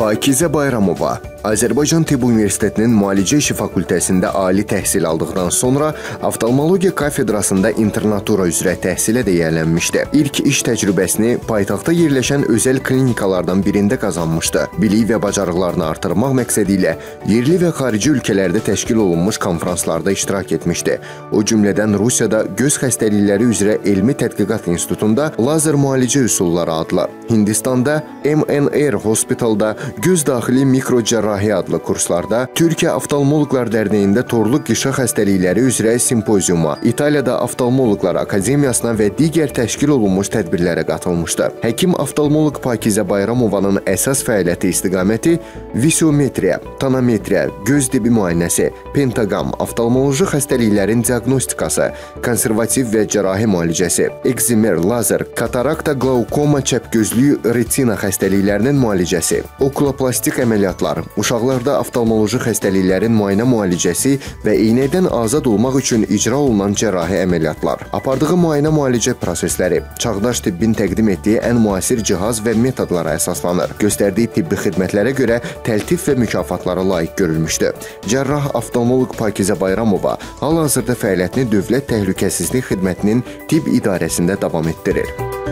Pakizə Bayramova Azərbaycan Tibb Universitetinin Müalicə İşi Fakültəsində ali təhsil aldıqdan sonra oftalmologiya kafedrasında internatura üzrə təhsilə də yiyələnmişdi. İlk iş təcrübəsini paytaxtda yerləşən özəl klinikalardan birində qazanmışdı. Bilik və bacarıqlarını artırmaq məqsədi ilə yerli və xarici ölkələrdə təşkil olunmuş konfranslarda iştirak etmişdi. O cümlədən Rusiyada Göz Xəstəlikləri üzrə Elmi Tədqiqat İnstitutunda lazer müalicə üsulları adlı, Hindistanda MNR Hospitalda Göz Daxili Mikrocərrahiyyə adlı kurslarda, Türkiyə Oftalmoloqlar Dərnəyində torluq qışa xəstəlikləri üzrə simpoziyuma, İtaliyada Oftalmoloqlar Akademiyasına və digər təşkil olunmuş tədbirlərə qatılmışdı. Həkim oftalmoloq Pakizə Bayramovanın əsas fəaliyyəti istiqaməti visiometriya, tonometriya, göz dibi müayinəsi, pentaqam, oftalmoloji xəstəliklərin diaqnostikası, konservativ və cərrahi müalicəsi, ekzimer, lazer, katarakta, qlaukoma, çəpgözlük, retina xəstəliklərinin müalicəsi, okuloplastik əməliyyatlar, uşaqlarda oftalmoloji xəstəliklərin müayinə müalicəsi və eynəkdən azad olmaq üçün icra olunan cərrahi əməliyyatlar. Apardığı müayinə müalicə prosesləri çağdaş tibbin təqdim etdiyi ən müasir cihaz və metodlara əsaslanır. Göstərdiyi tibbi xidmətlərə görə təltif və mükafatlara layiq görülmüşdü. Cərrah oftalmoloq Pakizə Bayramova hal-hazırda fəaliyyətini Dövlət Təhlükəsizlik Xidmətinin tibb idarəsində davam etdirir.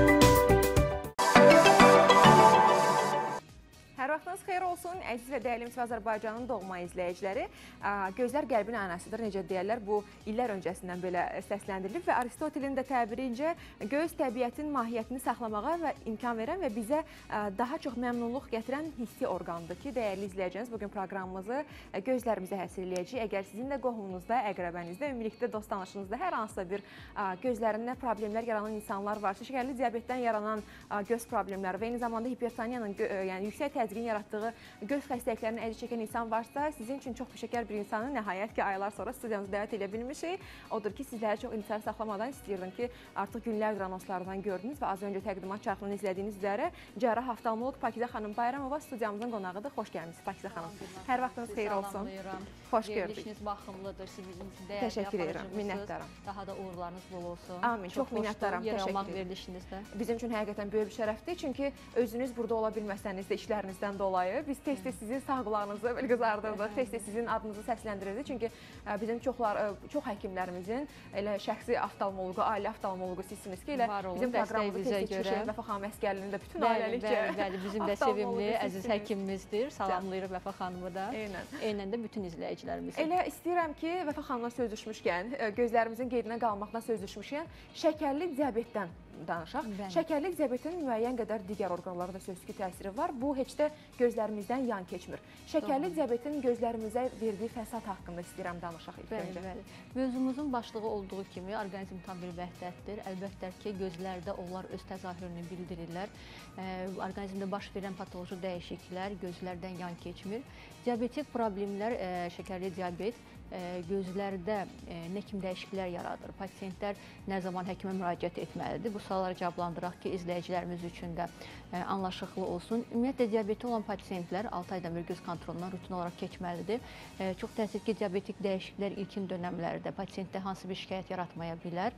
Əziz və dəyərli Azərbaycanın doğma izləyiciləri, gözlər qəlbin aynasıdır, necə deyərlər, bu illər öncəsindən belə səsləndirilib və Aristotelin də təbirincə göz təbiətin mahiyyətini saxlamağa və imkan verən və bizə daha çox məmnunluq gətirən hissi orqandır ki, dəyərli izləyiciniz, bugün proqramımızı gözlərimizə həsr eləyəcək. Əgər sizin də qohumunuzda, əqrəbənizdə, ümumilikdə dost-tanışınızda hər hansısa bir gözlərində problemlər yaranan insanlar varsa, şəkərli diabetdən yaranan göz problemləri və eyni zamanda hipertoniyanın, yəni yüksək təzyiqin yaratdığı göz xəstəliklərini əziyyət çəkən insan varsa, sizin üçün çox peşəkar bir insanı nəhayət ki, aylar sonra studiyamızı dəvət edə bilmişik. Odur ki, sizləri çox intizar saxlamadan istəyirdim ki, artıq günlərdir anonslardan gördünüz və az öncə təqdimat çarxını izlədiyiniz üzrə cərrah oftalmoloq Pakizə xanım Bayramova studiyamızın qonağıdır. Xoş gəlmişsiniz Pakizə xanım. Hər vaxtınız xeyir olsun. Xoş gördük. Verilişiniz baxımlıdır, sizin təşəkkür edirəm, minnətdaram. Daha da uğurlarınız bol olsun. Amin, çox minnətdaram, təşəkkür verilişinizdə. Bizim üçün həqiqətən böyük bir şərəfdir, çünki özünüz burada ola bilməsəniz də işlərinizdən dolayı biz tez-tez sizin sağ-qulağınızı qızardırdıq, tez-tez sizin adınızı səsləndirirdik. Çünki bizim çox həkimlərimizin elə şəxsi oftalmoloqu, ailə oftalmoloqu sizsiniz ki, elə bizim proqramımızı tez-tez çıxışır. Vəfa xanım əskərliyinin də bütün ailəlikcə Bəli, bizim də sevimli, əziz həkimimizdir. Salamlayırıq Vəfa xanımı da. Eynən də bütün izləyicilərimizi. Elə istəyirəm ki, Vəfa xanımla söz düşmüşkən, gözlərimizin qeydinə qalmaqdan söz düşmüşkən, şəkərli diabetdən danışaq. Şəkərli diabetin müəyyən qədər digər orqanlara da sözsüz ki, təsiri var. Bu, heç də gözlərimizdən yan keçmir. Şəkərli diabetin gözlərimizə verdiyi fəsad haqqında istəyirəm danışaq ilk öncə. Bəli. Mövzumuzun başlığı olduğu kimi, orqanizm tam bir vəhdətdir. Əlbəttə ki, gözlərdə onlar öz təzahürünü bildirirlər. Orqanizmdə baş verən patoloji dəyişikliklər gözlərdən yan keçmir. Diabetik problemlər, şəkərli diabet gözlərdə nə kimi dəyişikliklər yaradır? Pasiyentlər nə zaman həkimə müraciət etməlidir? Bu sualları cavablandıraq ki, izləyicilərimiz üçün də anlaşıqlı olsun. Ümumiyyətlə, diabeti olan pasiyentlər 6 aydan bir göz kontrolundan rutin olaraq keçməlidir. Çox təəssüf ki, diabetik dəyişikliklər ilkin dönəmlərdə pasiyentdə hansı bir şikayət yaratmaya bilər.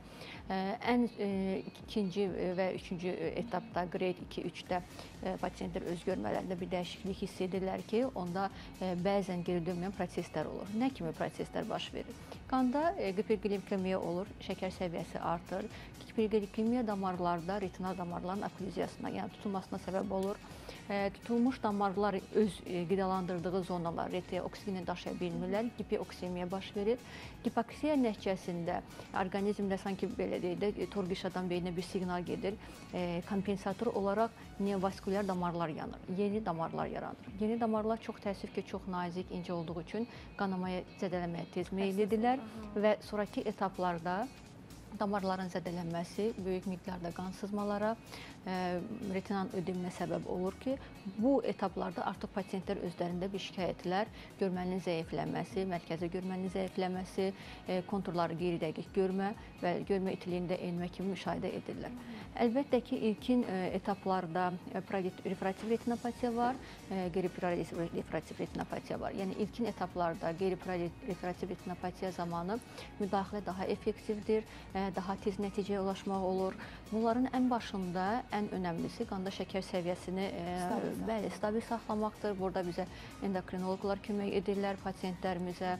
Ən ikinci və üçüncü etapda, grade 2-3-də pasiyentlər öz görmələrində bir dəyişiklik hiss edirlər ki, onda bəzən geri dönməyən proseslər olur. Nə kimi proseslər baş verir? Qanda hiperglikemiya olur, şəkər səviyyəsi artır. Hiperglikemiya damarlarda, retinal damarların oklüziyasına, yəni tutulmasına səbəb olur. Tutulmuş damarlar öz qidalandırdığı zonalar retinaya oksigeni daşıya bilmirlər, hipoksemiya baş verir. Hipoksiya nəticəsində orqanizmdə sanki belə deyək, tor qışadan beyninə bir siqnal gedir. Kompensator olaraq neovaskulyar damarlar yanır, yeni damarlar yaranır. Yeni damarlar çox təəssüf ki, çox nazik, incə olduğu üçün qanamaya, zədələməyə tez meyillidirlər və sonraki etaplarda damarların zədələnməsi, böyük miqdarda qan sızmalara, retinanın ödəmə səbəb olur ki, bu etaplarda artıq pasiyentlər özlərində bir şikayətlər, görmənin zəifləməsi, mərkəzi görmənin zəifləməsi, konturları qeyri-dəqiq görmə və görmə itiliyində enmə kimi müşahidə edirlər. Əlbəttə ki, ilkin etaplarda refraktiv retinopatiya var, qeyri-refraktiv retinopatiya var. Yəni, ilkin etaplarda qeyri-refraktiv retinopatiya zamanı müdaxilə daha effektivdir. daha tez nəticəyə ulaşmaq olur. Bunların ən başında ən önəmlisi qanda şəkər səviyyəsini stabil saxlamaqdır. Burada bizə endokrinoloqlar kömək edirlər pasientlərimizə.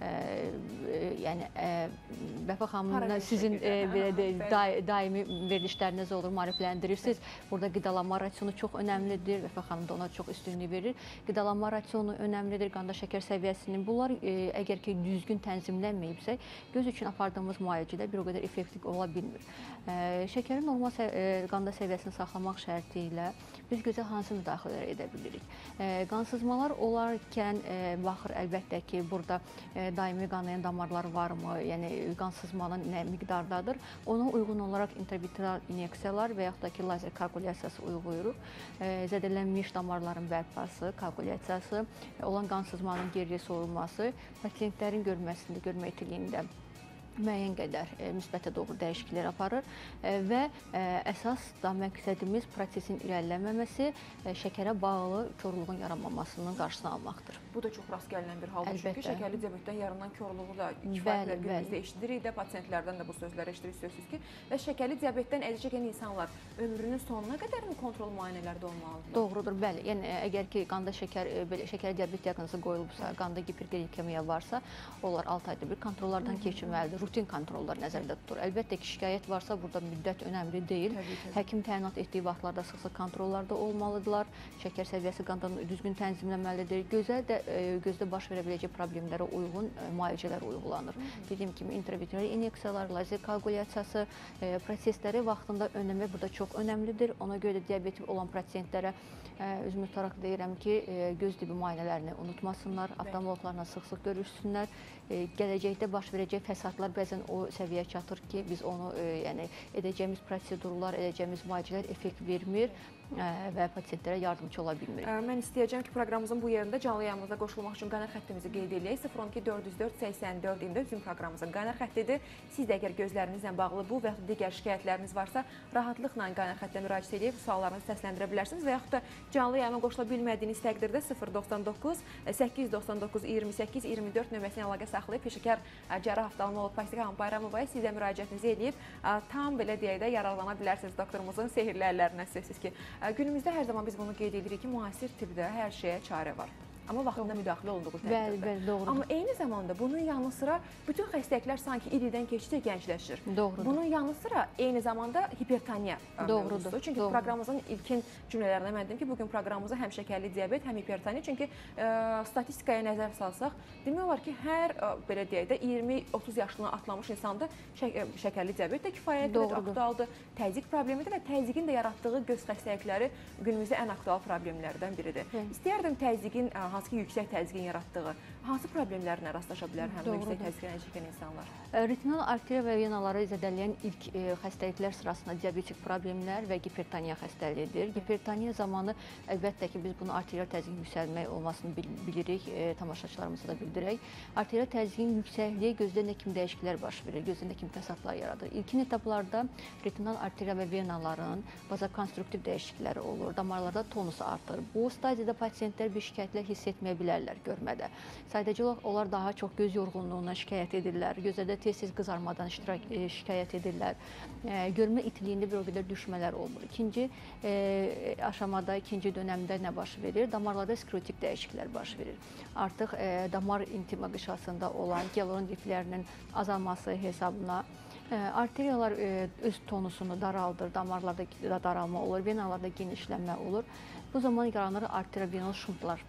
Yəni Vəfa xanımla sizin daimi verilişləriniz olur, maarifləndirirsiniz. Burada qidalanma rasionu çox önəmlidir. Vəfa xanım da ona çox üstünlük verir. Qidalanma rasionu önəmlidir, qanda şəkər səviyyəsinin. Bunlar əgər ki, düzgün tənzimlənməyibsə, göz üçün apardığımız müalicədə bir o qədər effektiv ola bilmir. Şəkərin normal qanda səviyyəsini saxlamaq şərti ilə biz gözə hansı müdaxilələr edə bilirik? Qansızmalar olarkən baxır əlbəttə ki, burada daimi qanayan damarlar varmı, yəni qansızmanın nə miqdardadır. Ona uyğun olaraq intravitreal inyeksiyalar və yaxud da ki, lazer koagulyasiyası uyğuyuruq. Zədələnmiş damarların bərpası, koagulyasiyası, olan qansızmanın geriyə soyulması, pasientlərin görmə itiliyində müəyyən qədər müsbətə doğru dəyişikliklər aparır və əsas da məqsədimiz prosesin irəliləməməsi, şəkərə bağlı korluğun yaranmamasının qarşısını almaqdır. Bu da çox rast gəlinən bir haldır. Çünki şəkərli diabetdən yaranan korluğu da kifayət günümüzdə eşidirik də, pasientlərdən də bu sözləri eşidirsiniz ki, və şəkərli diabetdən əziyyət çəkən insanlar ömrünün sonuna qədər kontrol müayinələrdə olmalıdır? Doğrudur, bəli. Yəni əgər ki, qanda şəkərli diabet diaqnozu qoyulubsa, qanda hiperglikemiya varsa, onlar 6 ayda bir kontrollardan keçirməlidir. Rutin kontrollar nəzərdə tutulur. Əlbəttə ki, şikayət varsa, burada müddət önəmli deyil. Həkim təyinat etdiyi vaxtlarda sıx-sıx kontrollarda olmalıdırlar. Şəkər səviyyəsi qanda düzgün tənzimləməlidir. Gözdə baş verə biləcək problemlərə uyğun müalicələr uyğulanır. Dediyim kimi, intravitreal inyeksiyalar, lazer koagulyasiyası prosesləri vaxtında önləmək burada çox önəmlidir. Ona görə də diabeti olan pasientlərə özümü tutaraq deyirəm ki, göz tibi müayinələrini unutmasınlar, oftalmoloqlarla sıx-sıx görüşsünlər. Gələcəkdə baş verəcək fəsadlar bəzən o səviyyəyə çatır ki, biz onu edəcəyimiz prosedurlar, edəcəyimiz müalicələr effekt vermir və pasientlərə yardımcı ola bilmirik. Mən istəyəcəm ki, proqramımızın bu yerində canlı yayımıza qoşulmaq üçün qaynar xəttimizi qeyd edək. 012 404 84 24 bizim proqramımızın qaynar xəttidir. Siz də əgər gözlərinizlə bağlı bu və yaxud digər şikayətləriniz varsa, rahatlıqla qaynar xəttə müraciət edib suallarınızı səsləndirə bilərsiniz və yaxud da canlı yayıma qoşula bilmədiyiniz təqdirdə 099 899 28 24 nömrəsinə əlaqə saxlayıb peşəkar cərrah oftalmoloq Fasiqə xanım Bayramovaya sizə müraciətinizi edib tam belə deyək də yararlana bilərsiniz doktorumuzun sehirli əllərindən. Sözsüz ki, günümüzdə hər zaman biz bunu qeyd edirik ki, müasir tibbdə hər şeyə çarə var. Amma vaxtında müdaxilə olduğu təqdirdə. Bəli, doğrudur. Amma eyni zamanda bunun yanı sıra bütün xəstəliklər sanki ildən keçdikcə gəncləşir. Doğrudur. Bunun yanı sıra eyni zamanda hipertoniya mövzusudur. Çünki proqramımızın ilkin cümlələrində mən dedim ki, bugün proqramımıza həm şəkərli diabet, həm hipertoniya. Çünki statistikaya nəzər salsaq, demək olar ki, hər belə deyək də 20-30 yaşından atlamış insanda şəkərli diabet də kifayət qədər aktualdır. Təzyiq problemidir və təzyiqin də yaratdığı göz xəstəlikləri günümüzdə ən aktual problemlərdən biridir. İstəyərdim təzyiqin hansı ki, yüksək təzyiqin yaratdığı, hansı problemlərlə rastlaşa bilər həmin yüksək təzyiqlə çəkən insanlar? Retinal arteriya və venaları zədələyən ilk xəstəliklər sırasında diabetik problemlər və hipertoniya xəstəliyidir. Hipertoniya zamanı əlbəttə ki, biz bunu arterial təzyiqin yüksəlmək olmasını bilirik, tamaşaçılarımıza da bildirək. Arterial təzyiqin yüksəkliyi gözdə nə kimi dəyişikliklər baş verir, gözdə nə kimi fəsadlar yaradır. İlkin etaplarda retinal arteriya və venaların vazokonstruktiv dəyişiklikləri olur, damarlarda tonusu artır. Bu stadiyada pasientlər bir şikayətlər hiss etməyə bilərlər görmədə. Sadəcə olaraq onlar daha çox göz yorğunluğundan şikayət edirlər, gözlərdə tez-tez qızarmadan şikayət edirlər. Görmə itiliyində bir o qədər düşmələr olmur. İkinci aşamada, ikinci dönəmdə nə baş verir? Damarlarda sklerotik dəyişikliklər baş verir. Artıq damar intima qışasında olan gialurun liflərinin azalması hesabına arteriyalar öz tonusunu daraldır, damarlarda daralma olur, venalarda genişlənmə olur. Bu zaman yaranır arteriovenal şuntlar.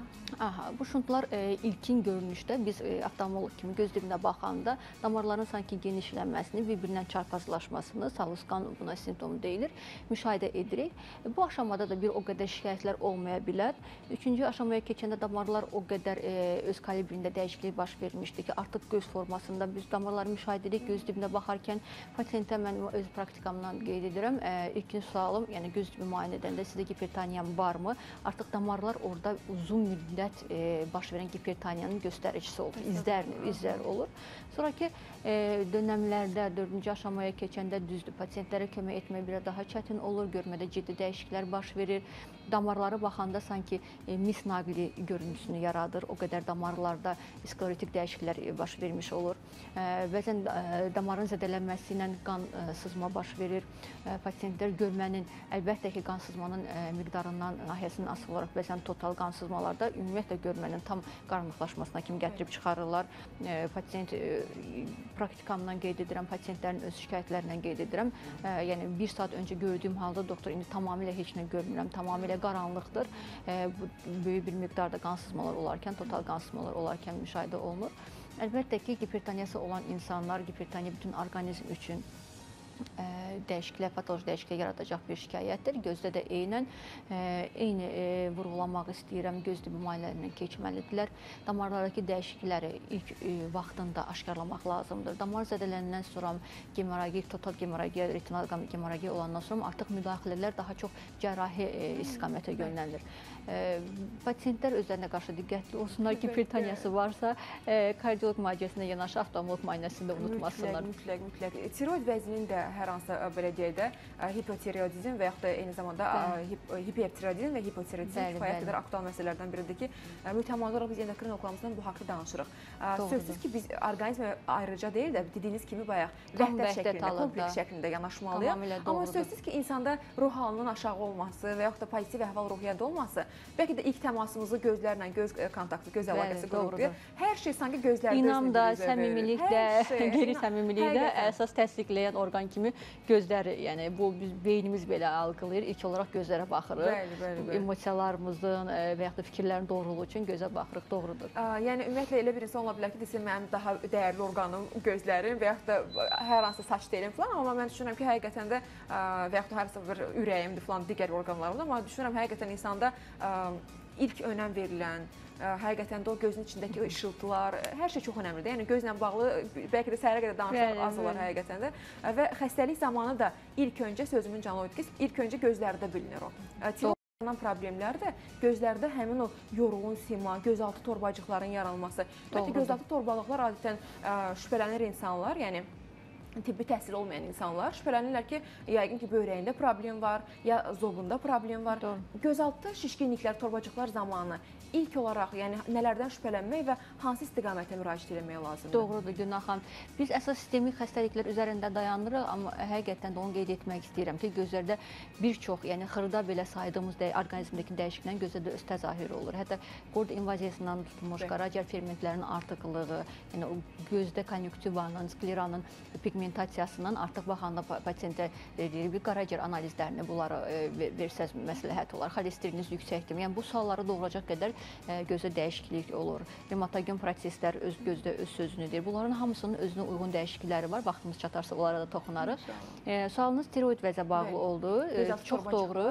Bu şuntlar ilkin görünüşdə biz oftalmoloq kimi göz dibinə baxanda damarların sanki genişlənməsini, bir-birindən çarpazlaşmasını, salısqan buna simptomu deyilir, müşahidə edirik. Bu aşamada da bir o qədər şikayətlər olmaya bilər. Üçüncü aşamaya keçəndə damarlar o qədər öz kalibrində dəyişiklik baş vermişdir ki, artıq göz formasında biz damarları müşahidə edirik, göz dibinə baxarkən pasientə mən öz praktikamdan qeyd edirəm. İlkin sualım, yəni göz dibi müayinə edəndə sizdə hipertoniyam varmı? Artıq damarlar orada uzun müddət müddət baş verən gipertoniyanın göstəricisi olur, izlər olur. Sonraki dönəmlərdə 4-cü aşamaya keçəndə düzdür, pasientlərə kömək etmək biraz daha çətin olur, görmədə ciddi dəyişikliklər baş verir. Damarlara baxanda sanki mis naqili görüntüsünü yaradır, o qədər damarlarda sklerotik dəyişikliklər baş vermiş olur. Bəzən damarın zədələnməsi ilə qan sızma baş verir. Pasientlər görmənin, əlbəttə ki, qan sızmanın miqdarından, nahiyəsindən asılı olaraq bəzən total qan sızmalarda ümumiyyətlə görmənin tam qaranlıqlaşmasına kimi gətirib çıxarırlar. Pasient praktikamdan qeyd edirəm, pasientlərin öz şikayətlərindən qeyd edirəm. Yəni, 1 saat öncə gördüyüm halda doktor indi tamamilə heç nə görmürəm, tamamilə qaranlıqdır. Bu, böyük bir miqdarda qan sızmalar olarkən, total qan sızmalar olarkən müşahidə olunur. Əlbəttə ki, gipertoniyası olan insanlar, gipertoniya bütün orqanizm üçün dəyişikliklər, patoloji dəyişiklik yaradacaq bir şikayətdir. Gözdə də eyni vurğulamaq istəyirəm, göz tibbi müayinələrindən keçməlidirlər. Damarlardakı dəyişiklikləri ilk vaxtında aşkarlamaq lazımdır. Damar zədələndən sonra gemoragik, total gemorragiya, retinal gemorragiya olandan sonra artıq müdaxilələr daha çox cərrahi istiqamətə yönlənilir. Pasientlər özlərinə qarşı diqqətli olsunlar, gipertoniyası varsa, kardioloq müalicəsinə yanaşı oftalmoloq müayinəsində unutmasınlar. Mütləq. Tiroid vəzinin də hər hansı, belə deyək də, hipotiroidizm və yaxud da eyni zamanda hipertiroidizm və hipotiroidizm kifayət qədər aktual məsələlərdən biridir ki, mütəmadi olaraq biz endokrinoloqlarımızdan bu haqda danışırıq. Sözsüz ki, biz orqanizmə ayrıca deyil də, dediyiniz kimi bayaq vəhdət şəklində, kompleks şəklində yanaşmalıyıq. Amma sözsüz ki, insanda ruh halının aşağı olması və yaxud da pozitiv əhval-ruhiyyədə olması, bəlkə də ilk təmasımızı gözlərlə, göz kontaktı, göz əlaqəsi qurur. Hər şey sanki gözlərdə İnam da, səmimilik də, qeyri-səmimilik də əsas təsdiqləyən orqan kimi gözləri, yəni bu beynimiz belə algılayır. İlk olaraq gözlərə baxırıq. Emosiyalarımızın və yaxud da fikirlərin doğruluğu üçün gözə baxırıq, doğrudur. Yəni ümumiyyətlə elə bir insan ola bilər ki, desin mənim daha dəyərli orqanım gözlərim və yaxud da hər hansı saç deyiləm falan, amma mən düşünürəm ki, həqiqətən də və yaxud da hər hansı bir ürəyimdir falan, digər orqanlarımdır, amma düşünürəm həqiqətən insanda ilk önəm verilən, həqiqətən də o gözün içindəki işıltılar, hər şey çox önəmlidir. Yəni gözlə bağlı bəlkə də səhərə qədər danışmaq az olar həqiqətən də və xəstəlik zamanı da ilk öncə sözümün canı oydu ki, ilk öncə gözlərdə bilinir o. Tiroidin problemləri də gözlərdə həmin o yorğun sima, gözaltı torbacıqların yaranması. Bəlkə gözaltı torbalıqlar adətən şübhələnir insanlar, yəni tibbi təhsil olmayan insanlar şübhələnirlər ki, yəqin ki, böyrəyində problem var, ya zobunda problem var. Gözaltı şişkinliklər, torbacıqlar zamanı ilk olaraq yəni nələrdən şübhələnmək və hansı istiqamətə müraciət etmək lazımdır? Doğrudur Günah xanım. Biz əsas sistemik xəstəliklər üzərində dayanırıq, amma həqiqətən də onu qeyd etmək istəyirəm ki, gözlərdə bir çox, yəni xırda belə saydığımız orqanizmdəki dəyişikliklərin gözdə də öz təzahürü olur. Hətta qord invaziyasından tutulmuş qaraciyər fermentlərinin artıqlığı, yəni o gözdə konjunktivanın, skleranın pigmentasiyasından artıq baxanda pasientə deyir bir qaraciyər analizlərini bunları versəz məsləhət olar. Xolesteriniz yüksəkdir. Yəni bu sualları doğuracaq qədər gözdə dəyişiklik olur. Revmatogen proseslər gözdə öz sözünü deyir. Bunların hamısının özünə uyğun dəyişiklikləri var. Vaxtımız çatarsa onlara da toxunarıq. Sualınız tiroid vəzə bağlı oldu. Çox doğru.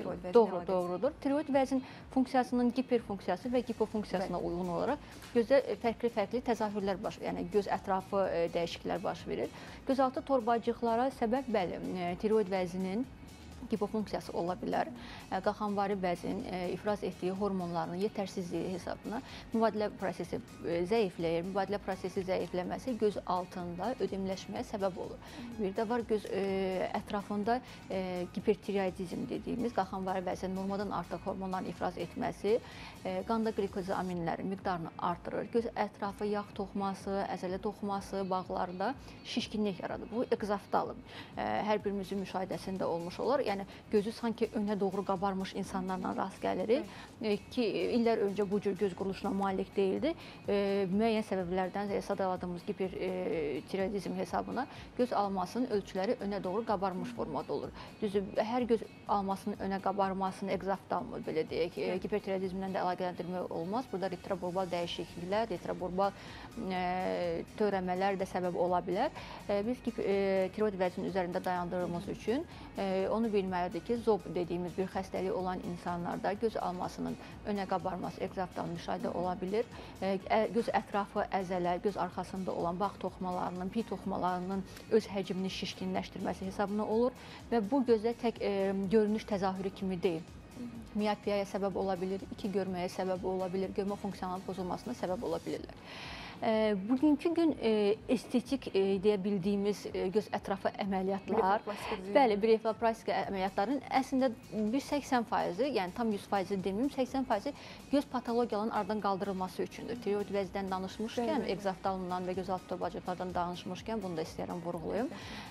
Doğrudur. Tiroid vəzin funksiyasının hiperfunksiyası və hipofunksiyasına uyğun olaraq gözdə fərqli təzahürlər yəni göz ətrafı dəyişikliklər baş verir. Gözaltı torbacıqlara səbəb bəli, tiroid vəzinin hipofunksiyası ola bilər. Qalxanvari vəzin ifraz etdiyi hormonların yetərsizliyi hesabına mübadilə prosesi zəifləyir. Mübadilə prosesi zəifləməsi göz altında ödemləşməyə səbəb olur. Bir də var göz ətrafında hipertiroidizm dediyimiz qalxanvari vəzin normadan artıq hormonların ifraz etməsi qanda qlikoz aminlərin miqdarını artırır. Göz ətrafı yağ toxuması, əzələ toxuması bağlarında şişkinlik yaradır. Bu ekzaftalım. Hər birimizin müşahidəsində olmuş olur. Yəni gözü sanki önə doğru qabarmış insanlarla rast gəlirik ki, illər öncə bu cür göz quruluşuna malik deyildi. Müəyyən səbəblərdən sadaladığımız hipertiroidizm hesabına göz almasının ölçüləri önə doğru qabarmış formada olur. Düzdür, hər göz almasının önə qabarmasını ekzaftalmı belə deyək, hipertiroidizmlə də əlaqələndirmək olmaz. Burada retroburbal dəyişikliklər, retroburbal törəmələr də səbəb ola bilər. Biz tiroid vəzinin üzərində dayandığımız üçün onu bilməlidir ki, zob dediyimiz bir xəstəlik olan insanlarda göz almasının önə qabarması, ekzaftal müşahidə ola bilir. Göz ətrafı əzələ, göz arxasında olan bağ toxumalarının, pi toxumalarının öz həcmini şişkinləşdirməsi hesabına olur və bu gözdə tək görünüş təzahürü kimi deyil. miopiyaya səbəb ola bilir, iki görməyə səbəb ola bilir, görmə funksiyonalının pozulmasına səbəb ola bilirlər. Bugünkü gün estetik deyə bildiyimiz göz ətrafı əməliyyatlar, bəli, blefaroplastika əməliyyatların əslində 80%, yəni tam 100% deməyim, 80% göz patologiyalarının aradan qaldırılması üçündür. Tiroid vəzindən danışmışkən, egzoftalmdan və gözaltı torbacıqlardan danışmışkən bunu da istəyirəm vurğulayım.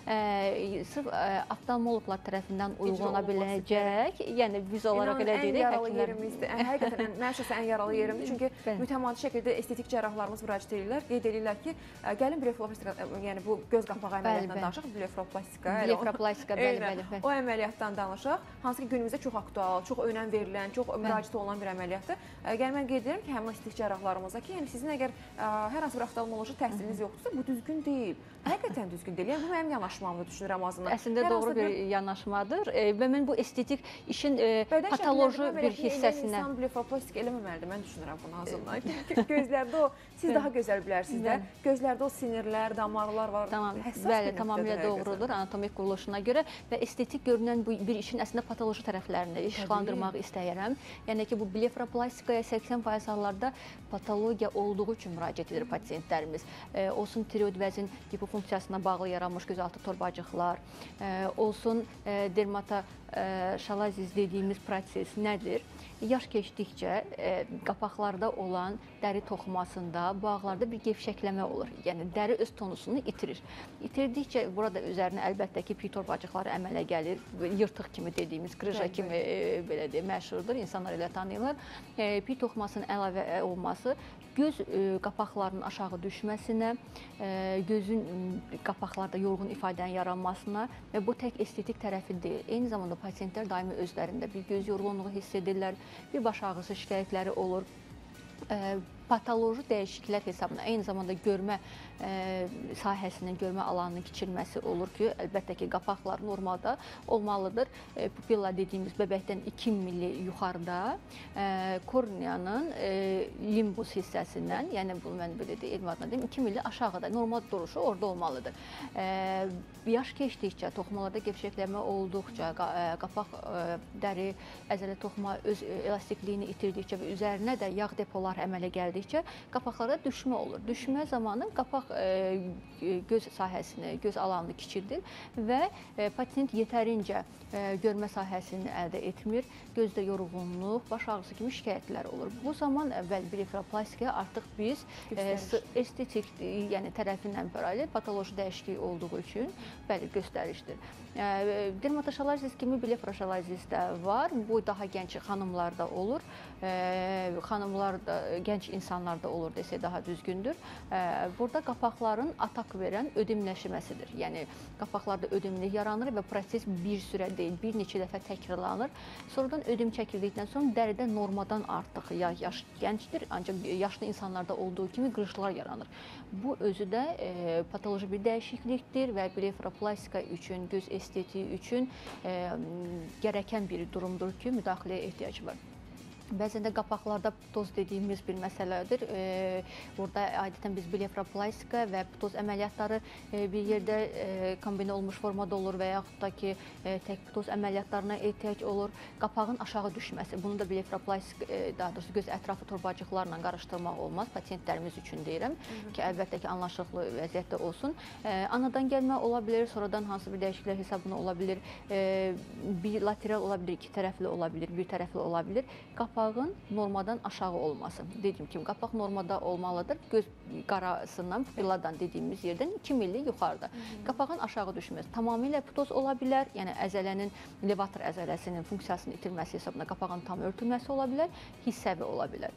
Sırf oftalmoloqlar tərəfindən uygulana biləcək, yəni biz olaraq elə deyirik, həkimlər. Həqiqətən, mən şəxsən ən yaralı yerimdir, çünki mütəmadi şəkildə estetik cərrahlarımız müraciət edirlər, qeyd edirlər ki, gəlin blefaroplastika, yəni bu göz qapağı əməliyyatından danışaq, blefaroplastika, bəli. O əməliyyatdan danışaq, hansı ki günümüzdə çox aktual, çox önəm verilən, çox müraciət olunan bir əməliyyatdır. Yəni mən qeyd edirəm ki, həmin estetik cərrahlarımıza ki, yəni sizin əgər hər hansı bir oftalmoloji təhsiliniz yoxdursa, bu düzgün deyil. Həqiqətən düzgün deyil. Yəni bu mənim yanaşmamı düşünürəm azından. Əslində doğru bir yanaşmadır və mən bu estetik işin patoloji bir hissəsinə İnsan blefaroplastika eləməməlidir, mən düşünürəm bunu azından. Gözlərdə o, siz daha gözəl bilərsiniz də, gözlərdə o sinirlər, damarlar var. Bəli, tamamilə doğrudur anatomik quruluşuna görə və estetik görünən bir işin əslində patoloji tərəflərini işıqlandırmaq istəyirəm. Yəni ki, bu blefaroplastikaya 80% hallarda patologiya olduğu üçün müraciət edir pasientlərimiz. Olsun tiroid vəzin hipofunksiyasına bağlı yaranmış gözaltı torbacıqlar, olsun dermatoşalazis dediyimiz proses nədir? Yaş keçdikcə qapaqlarda olan dəri toxumasında, bağlarda bir gevşəkləmə olur. Yəni, dəri öz tonusunu itirir. İtirdikcə burada üzərinə əlbəttə ki, pi torbacıqları əmələ gəlir. Yırtıq kimi dediyimiz, qrıja kimi belə deyək, məşhurdur. İnsanlar elə tanıyırlar. Pi toxumasının əlavə olması göz qapaqlarının aşağı düşməsinə, gözün qapaqlarda yorğun ifadənin yaranmasına və bu tək estetik tərəfi deyil. Eyni zamanda pasientlər daimi özlərində bir göz yorğunluğu hiss edirlər, bir baş ağrısı şikayətləri olur. Patoloji dəyişikliklər hesabına eyni zamanda görmə sahəsinin, görmə alanının kiçilməsi olur ki, əlbəttə ki, qapaqlar normalda olmalıdır. Pupilla dediyimiz bəbəkdən 2 milli yuxarıda, korneanın limbus hissəsindən, yəni bunu mən belə deyim, elm adına deyim, 2 milli aşağıda, normal duruşu orada olmalıdır. Yaş keçdikcə, toxumalarda gevşəklənmə olduqca, qapaq dəri, əzələ toxuma öz elastikliyini itirdikcə və üzərinə də yağ depolar əmələ gəldikcə qapaqlarda düşmə olur. Düşmə zamanı qapaq göz sahəsini, göz alanını kiçildir və pasient yetərincə görmə sahəsini əldə etmir, gözdə yorğunluq, baş ağrısı kimi şikayətlər olur. Bu zaman əvvəl blefaroplastikaya artıq biz estetik, yəni tərəfindən paralel patoloji dəyişiklik olduğu üçün bəli, göstərişdir. Dermatoşalazis kimi blefaroşalazis də var. Bu daha gənc xanımlarda olur. Xanımlarda, gənc insanlarda olur desək daha düzgündür. Burada qapaqların atak verən ödemləşməsidir. Yəni, qapaqlarda ödemlik yaranır və proses bir sürə deyil, bir neçə dəfə təkrarlanır. Sonradan ödem çəkildikdən sonra dəridə normadan artıq yaş gəncdir, ancaq yaşlı insanlarda olduğu kimi qırışlar yaranır. Bu özü də patoloji bir dəyişiklikdir və blefaroplastika üçün, göz estetiği üçün gərəkən bir durumdur ki, müdaxiləyə ehtiyac var. Bəzən də qapaqlarda ptoz dediyimiz bir məsələdir. Burada adətən biz blefaroplastika və ptoz əməliyyatları bir yerdə kombinə olmuş formada olur və yaxud da ki, tək ptoz əməliyyatlarına ehtiyac olur. Qapağın aşağı düşməsi, bunu da blefaroplastik, daha doğrusu göz ətrafı torbacıqlarla qarışdırmaq olmaz. Pasientlərimiz üçün deyirəm ki, əlbəttə ki, anlaşılıqlı vəziyyətdə olsun. Anadan gəlmə ola bilir, sonradan hansı bir dəyişikliklər hesabına ola bilir, bilateral ola bilir, iki tərəfli ola bilir, bir tərəfli ola bilir. Qapağın normadan aşağı olması. Dediyim kimi, qapaq normada olmalıdır. Göz qarasından, pupilladan dediyimiz yerdən 2 milli yuxarıda. Qapağın aşağı düşməsi. Tamamilə ptoz ola bilər, yəni əzələnin, levator əzələsinin funksiyasını itirməsi hesabına qapağın tam örtülməsi ola bilər, hissəvi ola bilər.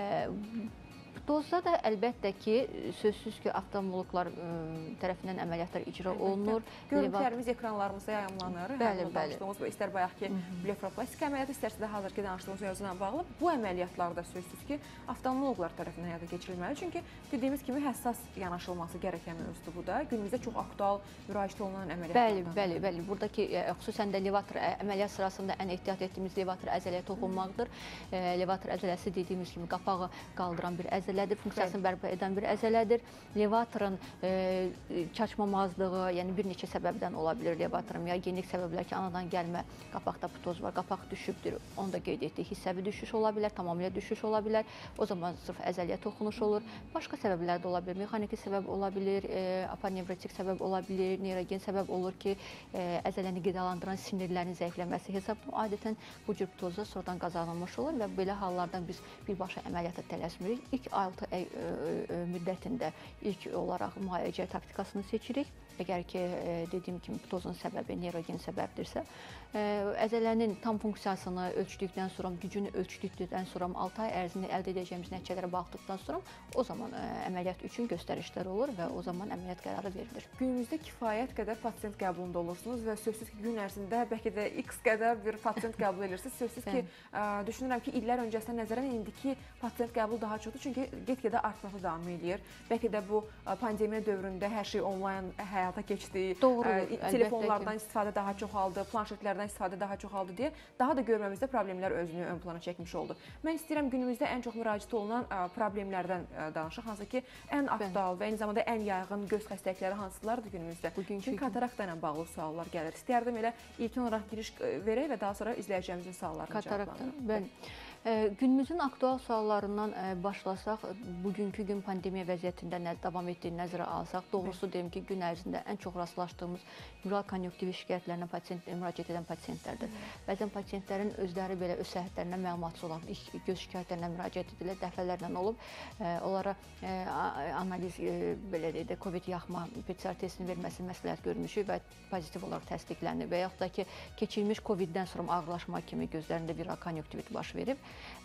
Ptozda da əlbəttə ki, sözsüz ki, oftalmoloqlar tərəfindən əməliyyatlar icra olunur. Görüntülərimiz ekranlarımızda yayımlanır. Bəli. İstər bayaq ki, blefaroplastika əməliyyatı, istərsə də hazırki danışdığımız mövzuyla bağlı bu əməliyyatlarda sözsüz ki, oftalmoloqlar tərəfindən həyata keçirilməli. Çünki dediyimiz kimi həssas yanaşılması gərəkən mövzudur bu da. Günümüzdə çox aktual müraciət olunan əməliyyatlardan. Bəli. Buradakı xüsusən də levator əməliyyat sırasında ən ehtiyat etdiyimiz levator əzələyə toxunmaqdır. Levator əzələsi dediyimiz kimi qapağı qaldıran bir əzələdir. əzələdir, funksiyasını bərpa edən bir əzələdir. Levatorun çaşmamazlığı, yəni bir neçə səbəbdən ola bilər levatorun ya genetik səbəblər ki, anadan gəlmə qapaqda ptoz var, qapaq düşübdür, onu da qeyd etdik. Hissəvi düşüş ola bilər, tamamilə düşüş ola bilər. O zaman sırf əzəliyə toxunuş olur. Başqa səbəblər də ola bilər. Mexaniki səbəb ola bilər, aponevrotik səbəb ola bilər, neyrogen səbəb olur ki, əzələni qidalandıran sinirlərin zəifləməsi hesabına adətən bu cür ptozda sonradan qazanılmış olur və belə hallardan biz birbaşa əməliyyata tələsmirik. İlk 6 ay müddətində ilk olaraq müalicə taktikasını seçirik. Əgər ki, dediyim kimi ptozun səbəbi neyrogen səbəbdirsə, əzələnin tam funksiyasını ölçdükdən sonra, gücünü ölçdükdən sonra, 6 ay ərzində əldə edəcəyimiz nəticələrə baxdıqdan sonra o zaman əməliyyat üçün göstərişlər olur və o zaman əməliyyat qərarı verilir. Günümüzdə kifayət qədər pasiyent qəbulunda olursunuz və sözsüz ki, gün ərzində bəlkə də x qədər bir pasiyent qəbul edirsiniz. Sözsüz ki, düşünürəm ki, illər öncəsindən nəzərən indiki pasiyent qəbul daha çoxdur, çünki get-gedə artmaqda davam edir. Bəlkə də bu pandemiya dövründə hər şey onlayn həyata keçdi, telefonlardan istifadə daha çoxaldı, planşetlərdən istifadə daha çoxaldı deyə daha da görməmizdə problemlər özünü ön plana çəkmiş oldu. Mən istəyirəm günümüzdə ən çox müraciət olunan problemlərdən danışaq, hansı ki, ən aktual və eyni zamanda ən yaygın göz xəstəlikləri hansılardır günümüzdə? Çünki katarakta ilə bağlı suallar gəlir. İstəyərdim elə ilkin olaraq giriş verək və daha sonra izləyəcəyimizin suallarını cavablandıraq. Günümüzün aktual suallarından başlasaq, bugünkü gün pandemiya vəziyyətində davam etdiyini nəzərə alsaq, doğrusu deyim ki, gün ərzində ən çox rastlaşdığımız viral konjunktivit şikayətlərinə müraciət edən pasiyentlərdir. Bəzən pasiyentlərin özləri belə öz səhhətlərindən məlumatsız olan ilk göz şikayətlərinə müraciət edilir, dəfələrlə olub. Onlara analiz, belə deyək də, COVID yaxma PCR testini verməsi məsləhət görmüşük və pozitiv olaraq təsdiqlənib və yaxud da ki, keçirilmiş COVID-dən sonra ağırlaşma kimi gözlərində viral konjunktivit baş verib.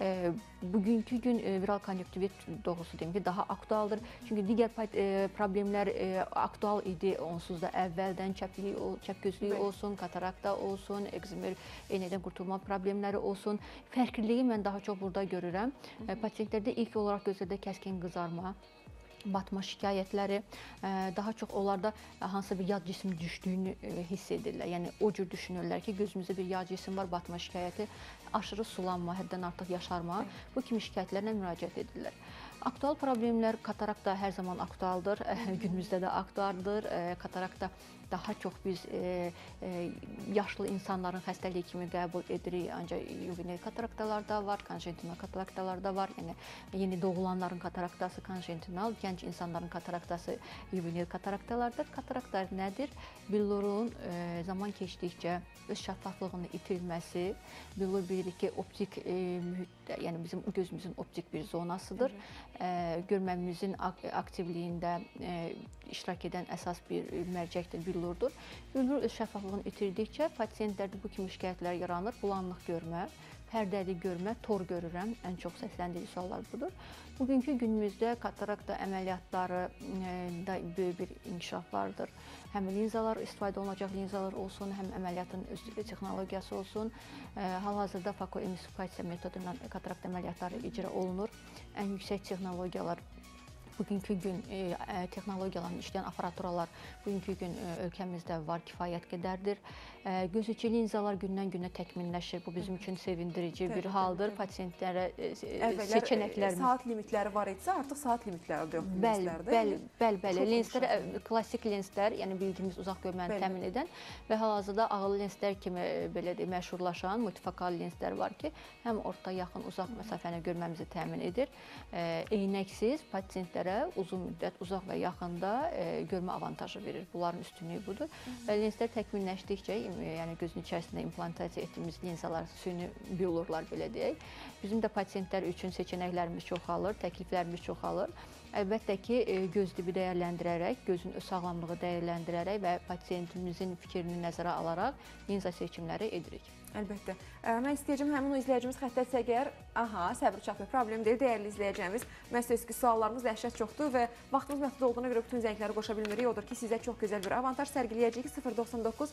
Bugünkü gün viral konjunktivit doğrusu deyim ki, daha aktualdır. Çünki digər problemlər aktual idi onsuz da əvvəldən, çəpgözlük olsun, katarakta olsun, ekzemer, eynəkdən qurtulma problemləri olsun. Fərqliliyi mən daha çox burada görürəm. Pasientlərdə ilk olaraq gözlərdə kəskin qızarma, batma şikayətləri, daha çox onlarda hansısa bir yad cisim düşdüyünü hiss edirlər. Yəni, o cür düşünürlər ki, gözümüzdə bir yad cisim var, batma şikayəti, aşırı sulanma, həddən artıq yaşarma, bu kimi şikayətlərlə müraciət edirlər. Aktual problemlər, katarakta hər zaman aktualdır, günümüzdə də aktualdır. Katarakta daha çox biz yaşlı insanların xəstəliyi kimi qəbul edirik, ancaq yuvenil kataraktalarda var, konjentinal kataraktalarda var. Yəni, yeni doğulanların kataraktası konjentinal, gənc insanların kataraktası yuvenil kataraktalardır. Katarakta nədir? Billurun zaman keçdikcə öz şəffaflığını itirməsi, billur bilirik ki, optik mühitdə, yəni bizim gözümüzün optik bir zonasıdır. Görməmizin aktivliyində iştirak edən əsas bir mərcəkdir, billurdur. Billur öz şəffaflığını itirdikcə pasiyentlərdə bu kimi şikayətlər yaranır, bulanlıq görmə, pərdəli görmə, tor görürəm, ən çox səsləndiyi suallar budur. Bugünkü günümüzdə katarakta əməliyyatları da böyük bir inkişaf vardır. Həm linzalar, istifadə olunacaq linzalar olsun, həm əməliyyatın öz texnologiyası olsun. Hal-hazırda fakoemiskasiya metodu ilə katarakta əməliyyatları icra olunur. Ən yüksək texnologiyalar, bugünkü gün texnologiyalarla işləyən aparaturalar bugünkü gün ölkəmizdə var, kifayət qədərdir. Göz içi linzalar gündən-günə təkmilləşir. Bu bizim üçün sevindirici bir haldır. Pasiyentlərə seçənəklərimiz... Saat limitləri var etsə, artıq saat limitləri də yoxdur. Bəli. Lenslər, klassik lenslər, yəni bildiyimiz uzaq görməni təmin edən və hal-hazırda ağıllı lenslər kimi belə deyək, məşhurlaşan multifokal lenslər var ki, həm orta, yaxın, uzaq məsafəni görməmizi təmin edir. Eynəksiz pasiyentlərə uzun müddət, uzaq və yaxında görmə avantajı verir. Bunların üstünlüyü budur. Və lenslər təkmilləşdikcə, yəni gözün içərisində implantasiya etdiyimiz linzalar, süni billurlar belə deyək, bizim də pasiyentlər üçün seçənəklərimiz çoxalır, təkliflərimiz çoxalır. Əlbəttə ki, göz tipi dəyərləndirərək, gözün öz sağlamlığı dəyərləndirərək və pasiyentimizin fikrini nəzərə alaraq linza seçimləri edirik. Əlbəttə. Mən istəyəcəm həmin o izləyicimiz xəttədirsə əgər, səbir çatmır, problem deyil, dəyərli izləyəcəyimiz. Mən söz ki, suallarımız dəhşət çoxdur və vaxtımız məhdud olduğuna görə bütün zəngləri qoşa bilmirik. Odur ki, sizə çox gözəl bir avantaj sərgiləyəcəyik. 099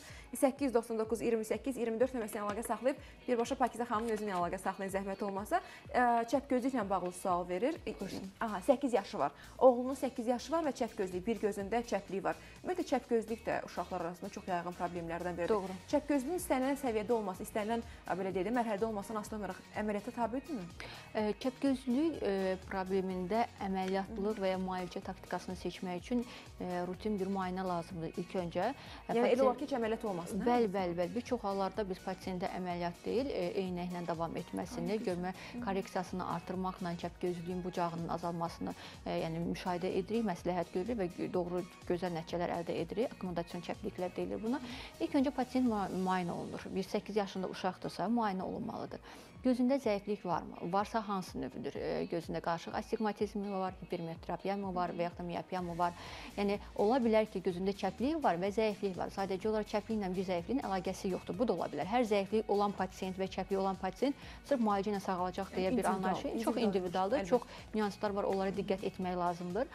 899 28 24 nömrəsini əlaqə saxlayıb, birbaşa Pakizə xanımın özünü əlaqə saxlayın, zəhmət olmasa. Çəpgözlüklə bağlı sual verir. 8 yaşı var. Oğlunun 8 yaşı var və çəpgözlük, bir gözündə çəplik var. Ümumiyyətlə çəpgözlük də uşaqlar arasında çox yayğın problemlərdən biridir. Doğru. Çəpgözlüyün istənilən səviyyədə olması, istənilən belə deyək də mərhələdə olmasına asılı olaraq əməliyyata tabedirmi? Çəpgözlük problemində əməliyyatlıq və ya müalicə taktikasını seçmək üçün rutin bir müayinə lazımdır ilk öncə. Yəni elə olar ki, heç əməliyyat olmasın, hə? Bəli. Bir çox hallarda biz pasientə əməliyyat deyil, eynəklə davam etməsini, görmə korreksiyasını artırmaqla çəpgözlüyün bucağının azalmasını yəni müşahidə edirik, məsləhət görürük və doğru gözəl nəticələr əldə edirik. Akkomodasiyon çəpliklər deyilir buna. İlk öncə pasient müayinə olunur. 8 yaşında uşaqdırsa müayinə olunmalıdır. Gözündə zəiflik varmı? Varsa hansı növüdür? Gözündə qarışıq astigmatizmi var, hipermetropiya mı var və yaxud da miyopiya mı var? Yəni ola bilər ki, gözündə çəplik var və zəiflik var. Sadəcə olaraq çəpliklə bir zəifliyin əlaqəsi yoxdur. Bu da ola bilər. Hər zəiflik olan pasient və çəplik olan pasient sırf müalicə ilə sağalacaq deyə bir anlayışı çox individualdır. Çox nüanslar var, onlara diqqət etmək lazımdır.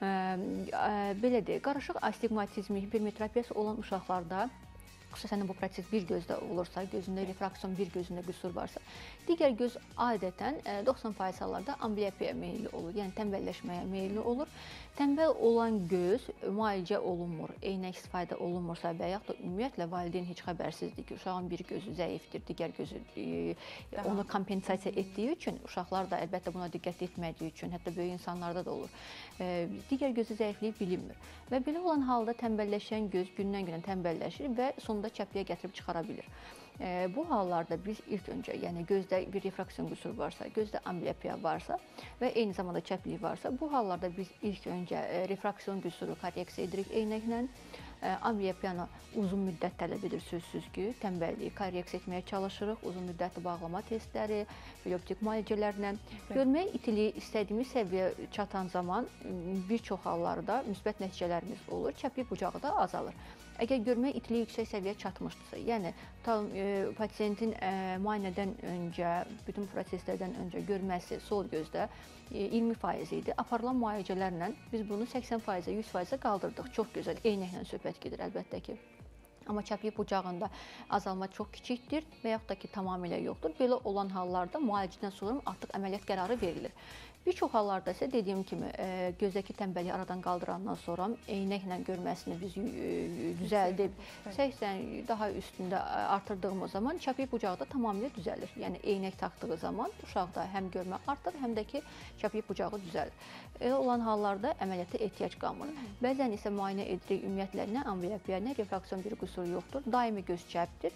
Belə deyək, qarışıq astigmatizmi, hipermetropiyası olan uşaqlarda xüsusən bu proses bir gözdə olursa, gözündə refraksion bir gözündə qüsur varsa, digər göz adətən 90% hallarda ambliopiyaya meyilli olur, yəni tənbəlləşməyə meyilli olur. Tənbəl olan göz müalicə olunmur, eynək istifadə olunmursa və yaxud da ümumiyyətlə valideyn heç xəbərsizdir ki, uşağın bir gözü zəifdir, digər gözü onu kompensasiya etdiyi üçün, uşaqlar da əlbəttə buna diqqət etmədiyi üçün, hətta böyük insanlarda da olur, digər gözü zəifliyi bilinmir. Və belə olan halda tənbəlləşən göz gündən-günə tənbəlləşir və sonunda çəpliyə gətirib çıxara bilir. Bu hallarda biz ilk öncə, yəni gözdə bir refraksion qüsuru varsa, gözdə ambliopiya varsa və eyni zamanda çəplik varsa, bu hallarda biz ilk öncə refraksion qüsuru korreksiya edirik eynəklə. Ambliopiyanı uzun müddət tələb edir sözsüz ki, tənbəlliyi korreksiya etməyə çalışırıq, uzun müddətli bağlama testləri, optik müalicələrlə. Görmə itiliyi istədiyimiz səviyyəyə çatan zaman bir çox hallarda müsbət nəticələrimiz olur, çəplik bucağı da azalır. Əgər görmə itiliyi yüksək səviyyəyə çatmışdırsa, yəni pasiyentin müayinədən öncə, bütün proseslərdən öncə görməsi sol gözdə 20% idi. Aparılan müalicələrlə biz bunu 80%-ə, 100%-ə qaldırdıq. Çox gözəl, eynəklə söhbət gedir əlbəttə ki. Amma çəplik bucağında azalma çox kiçikdir və yaxud da ki, tamamilə yoxdur. Belə olan hallarda müalicədən sonra artıq əməliyyat qərarı verilir. Bir çox hallarda isə dediyim kimi gözdəki tənbəlliyi aradan qaldırandan sonra eynəklə görməsini biz düzəldib 80 daha üstündə artırdığımız zaman çəplik bucağı da tamamilə düzəlir. Yəni eynək taxdığı zaman uşaqda həm görmə artır, həm də ki çəplik bucağı düzəlir. Elə olan hallarda əməliyyata ehtiyac qalmır. Bəzən isə müayinə edirik, ümumiyyətlə nə ambliopiya, nə refraksion bir qüsur yoxdur. Daimi göz çəpdir.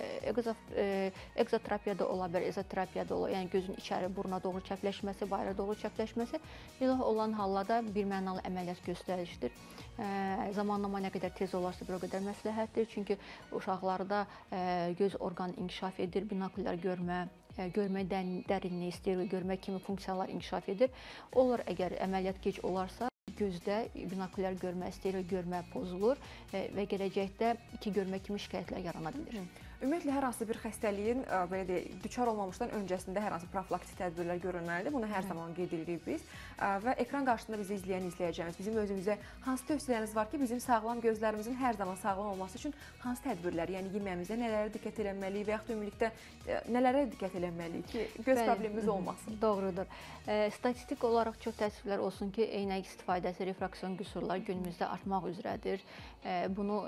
Ekzoterapiya da ola bilər, ezoterapiya da ola, yəni gözün içəri buruna doğru çəpləşməsi, bayra doğru çəpləşməsi. Belə olan hallarda bir mənalı əməliyyat göstəricidir. Zamanlama nə qədər tez olarsa bir o qədər məsləhətdir. Çünki uşaqlarda göz orqanı inkişaf edir, binokulyar görmə dərinliyi, steril görmə kimi funksiyalar inkişaf edir. Olur, əgər əməliyyat gec olarsa, gözdə binokulyar görmə, steril görmə pozulur və gələcəkdə iki görmə kimi şikayətlər yarana bilir. Ümumiyyətlə, hər hansı bir xəstəliyin belə deyək, düçar olmamışdan öncəsində hər hansı profilaktik tədbirlər görülməlidir. Bunu hər zaman qeyd edirik biz. Və ekran qarşısında bizi izləyən izləyəcəyimiz, bizim özümüzə hansı tövsiyələriniz var ki, bizim sağlam gözlərimizin hər zaman sağlam olması üçün hansı tədbirlər, yəni yeməmizə nələrə diqqət eləməliyik və yaxud ümumilikdə nələrə diqqət eləməliyik ki, göz problemimiz olmasın? Doğrudur. Statistik olaraq çox təəssüflər olsun ki, eynək istifadəsi, refraksion qüsurlar günümüzdə artmaq üzrədir. Bunu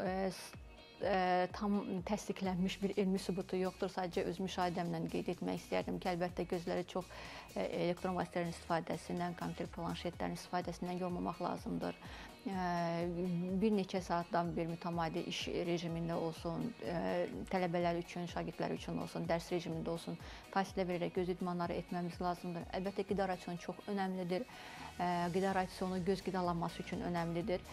tam təsdiqlənmiş bir elmi sübutu yoxdur. Sadəcə öz müşahidəmlə qeyd etmək istəyərdim ki, əlbəttə gözləri çox elektron vasitələrin istifadəsindən, kompüter planşetlərin istifadəsindən yormamaq lazımdır. Bir neçə saatdan bir mütəmadi iş rejimində olsun, tələbələr üçün, şagirdlər üçün olsun, dərs rejimində olsun, fasilə verərək göz idmanları etməmiz lazımdır. Əlbəttə qida rasionu çox önəmlidir. Qida rasionu göz qidalanması üçün önəmlidir.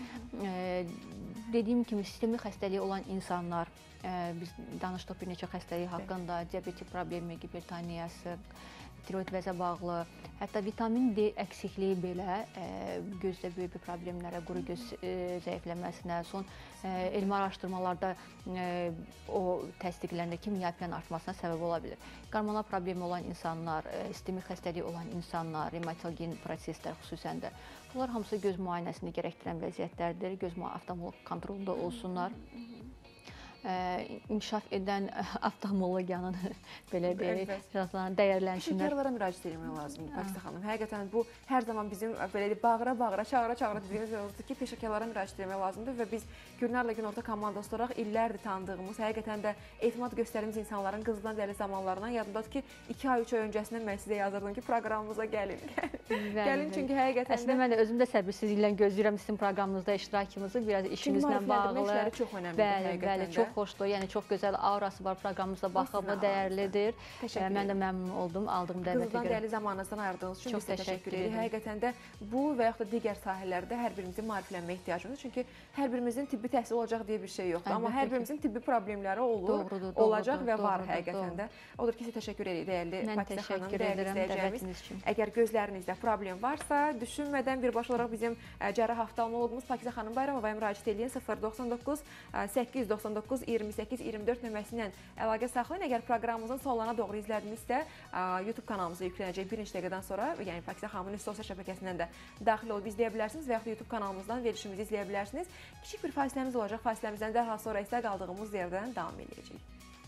Dediyim kimi, sistemli xəstəliyi olan insanlar, biz danışdıq bir neçə xəstəlik haqqında, diabetik problemi, hipertoniyası, tiroid vəzə bağlı, hətta vitamin D əksikliyi belə gözdə böyük bir problemlərə, quru göz zəifləməsinə, son elmi araşdırmalarda o təsdiqlərində ki, miyopiyanın artmasına səbəb ola bilir. Hormonal problemi olan insanlar, sistemik xəstəliyi olan insanlar, revmatogen proseslər xüsusən də, bunlar hamısı göz müayinəsini gərəkdirən vəziyyətlərdir, göz oftalmolog kontrolunda olsunlar. inkişaf edən oftalmologiyanın belə deyək, dəyərlənsinlər. Peşəkarlara müraciət etmək lazımdır, Pakiza xanım. Həqiqətən bu hər zaman bizim belə bağıra-bağıra, çağıra-çağıra dediyimiz oldu ki, peşəkarlara müraciət etmək lazımdır və biz Gülnarla Günorta komandası olaraq illərdir tanıdığımız, həqiqətən də etimad göstərdiyimiz insanların qızılan dəli zamanlarından yadımdadır ki, 2 ay, 3 ay öncəsindən mən sizə yazırdım ki, proqramımıza gəlin. Gəlin, çünki həqiqətən də... Əslində, mən də özüm də səbirsizliklə gözləyirəm sizin proqramınızda iştirakımızı, biraz işimizlə bağlı. İşləri çox önəmlidir, həqiqətən də. Çox xoşdur, yəni çox gözəl aurası var proqramımızda, baxımı dəyərlidir. Mən də məmnun oldum, aldığım dəvətə görə. Qızılan dəli zamanınızdan ayırdığınız üçün biz də təşəkkür edirik. Həqiqətən də bu və yaxud da digər sahələrdə hər birimizin maariflənmə ehtiyacımızdır. Çünki hər birimizin tibbi təhsil olacaq deyə bir şey yoxdur. Amma hər birimizin tibbi problemləri olur, olacaq və var həqiqətən də. Odur ki, sizə təşəkkür edirik, dəyərli Pakiza xanım, dəyərli izləyəcəyimiz. Əgər gözlərinizdə problem varsa, düşünmədən birbaşa olaraq bizim cərrah oftalmoloqumuz Pakiza xanım Bayramovaya müraciət edin. 099 899 28 24 nömrəsindən əlaqə saxlayın. Əgər proqramımızın sonlarına doğru izlədinizsə, YouTube kanalımıza yüklənəcək bir neçə dəqiqədən sonra, yəni Pakiza xanımın sosial şəbəkəsindən də daxil olub izləyə bilərsiniz və yaxud da YouTube kanalımızdan verilişimizi izləyə bilərsiniz. Kiçik bir fasiləmiz olacaq. Fasiləmizdən dərhal sonra isə qaldığımız yerdən davam edəcəyik.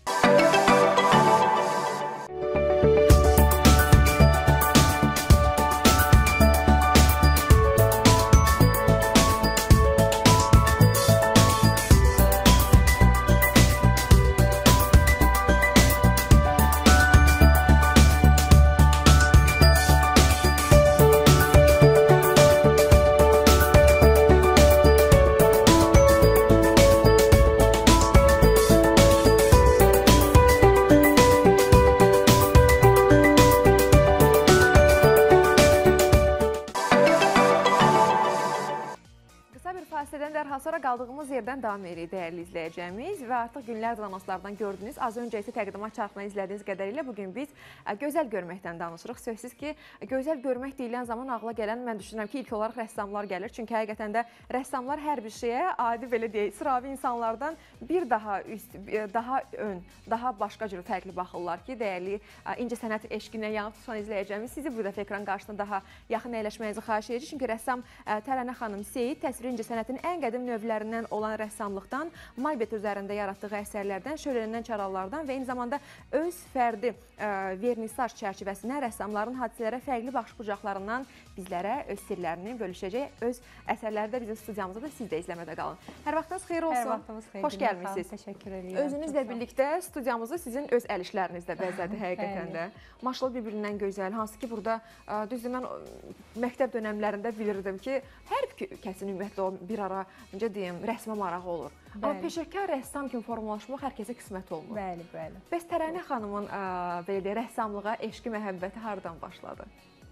Sonra qaldığımız yerdən davam edirik, dəyərli izləyəcəyimiz və artıq günlərdir anonslardan gördünüz. Az öncə isə təqdimat çarxına izlədiyiniz qədərilə bugün biz gözəl görməkdən danışırıq. Sözsüz ki, gözəl görmək deyilən zaman ağla gələn, mən düşünürəm ki, ilk olaraq rəssamlar gəlir. Çünki həqiqətən də rəssamlar hər bir şeyə adi belə deyək, sıravi insanlardan bir daha üst, daha ön, daha başqa cür fərqli baxırlar ki, dəyərli incəsənət eşqinə yanıb tutan izləyəcəyimiz sizi bu dəfə ekran qarşısında daha yaxın əyləşməyinizi xahiş edirik. Çünki rəssam Tərənə xanım Seyid təsviri incəsənətin ən qədim növlərindən olan rəssamlıqdan, malbet üzərində yaratdığı əsərlərdən, şölənən çarallardan və eyni zamanda öz fərdi vernisaj çərçivəsindən rəssamların hadisələrə fərqli baxış bucaqlarından bizlərə öz sirlərini bölüşəcək. Öz əsərləri də bizim studiyamızda da siz də izləmədə qalın. Hər vaxtınız xeyir olsun. Hər vaxtınız xeyir. Xoş gəlmişsiniz. Təşəkkür edirəm. Özünüzlə birlikdə studiyamızı sizin öz əl işlərinizdə bəzədi həqiqətən də. Maşallah bir-birindən gözəl. Hansı ki, burada düzdür, mən məktəb dönəmlərində bilirdim ki, hər kəsin ümumiyyətlə o bir ara necə deyim, rəsmə marağı olur. Amma peşəkar rəssam kimi formalaşmaq hər kəsə qismət olmur. Bəli, bəli. Bəs Tərənə xanımın belə deyək, rəssamlığa eşqi, məhəbbəti hardan başladı?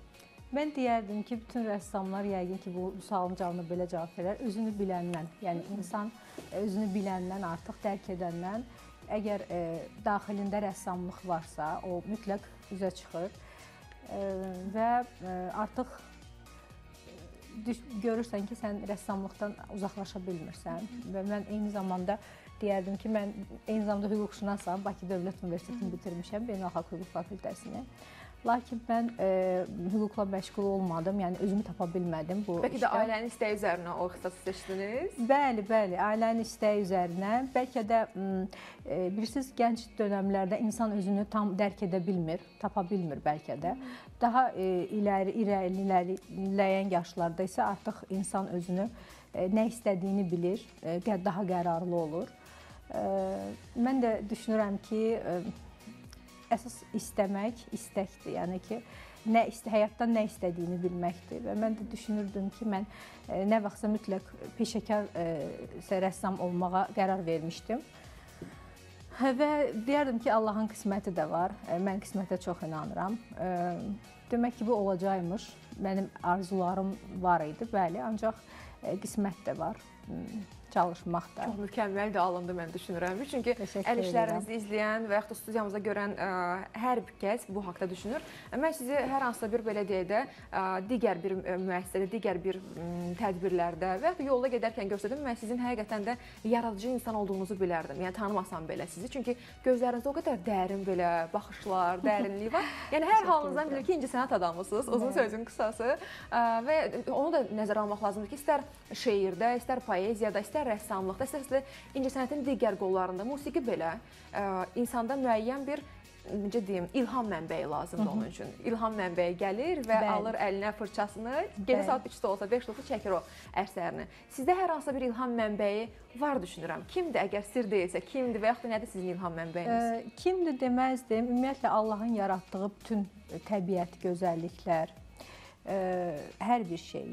Mən deyərdim ki, bütün rəssamlar yəqin ki, bu sualın cavabına belə cavab verər. Özünü biləndən, yəni insan özünü biləndən, artıq dərk edəndən, əgər daxilində rəssamlıq varsa, o mütləq üzə çıxır və artıq görürsən ki, sən rəssamlıqdan uzaqlaşa bilmirsən və mən eyni zamanda deyərdim ki, mən eyni zamanda hüquqşünasam, Bakı Dövlət Universitetini bitirmişəm, Beynəlxalq Hüquq Fakültəsini. Lakin mən hüquqla məşğul olmadım, yəni özümü tapa bilmədim bu işdə. Bəlkə də ailənin istəyi üzərinə o ixtisası seçdiniz? Bəli, bəli, ailənin istəyi üzərinə. Bəlkə də bilirsiniz, gənc dönəmlərdə insan özünü tam dərk edə bilmir, tapa bilmir bəlkə də. Daha irəliləyən yaşlarda isə artıq insan özünü nə istədiyini bilir, daha qərarlı olur. Mən də düşünürəm ki, əsas istəmək, istəkdir. Yəni ki, həyatdan nə istədiyini bilməkdir. Və mən də düşünürdüm ki, mən nə vaxtsa mütləq peşəkar rəssam olmağa qərar vermişdim. Və deyərdim ki, Allahın qisməti də var. Mən qismətə çox inanıram. Demək ki, bu olacaqmış. Mənim arzularım var idi, bəli. Ancaq qismət də var. Çalışmaq da. Çox mükəmməl də alındı, mən düşünürəm. Çünki əl işlərinizi izləyən və yaxud da studiyamızda görən hər bir kəs bu haqda düşünür. Mən sizi hər hansısa bir belə deyək də, digər bir müəssisədə, digər bir tədbirlərdə və yaxud da yolda gedərkən görsədim, mən sizin həqiqətən də yaradıcı insan olduğunuzu bilərdim. Yəni, tanımasam belə sizi. Çünki gözlərinizdə o qədər dərin belə baxışlar, dərinliyi var. Yəni, hər halınızdan bilir ki, incəsənət adamısınız, uzun sözün qısası. Və onu da nəzərə almaq lazımdır ki, istər şeirdə, istər poeziyada, istər istər rəssamlıqda, istərsə incəsənətin digər qollarında, musiqi belə insanda müəyyən bir necə deyim, ilham mənbəyi lazımdır onun üçün. İlham mənbəyi gəlir və alır əlinə fırçasını, gecə saat 3-də olsa, 5-də olsa çəkir o əsərini. Sizdə hər hansı bir ilham mənbəyi var düşünürəm. Kimdir, əgər sir deyilsə, kimdir və yaxud da nədir sizin ilham mənbəyiniz? Kimdir deməzdim. Ümumiyyətlə, Allahın yaratdığı bütün təbiət, gözəlliklər, hər bir şey,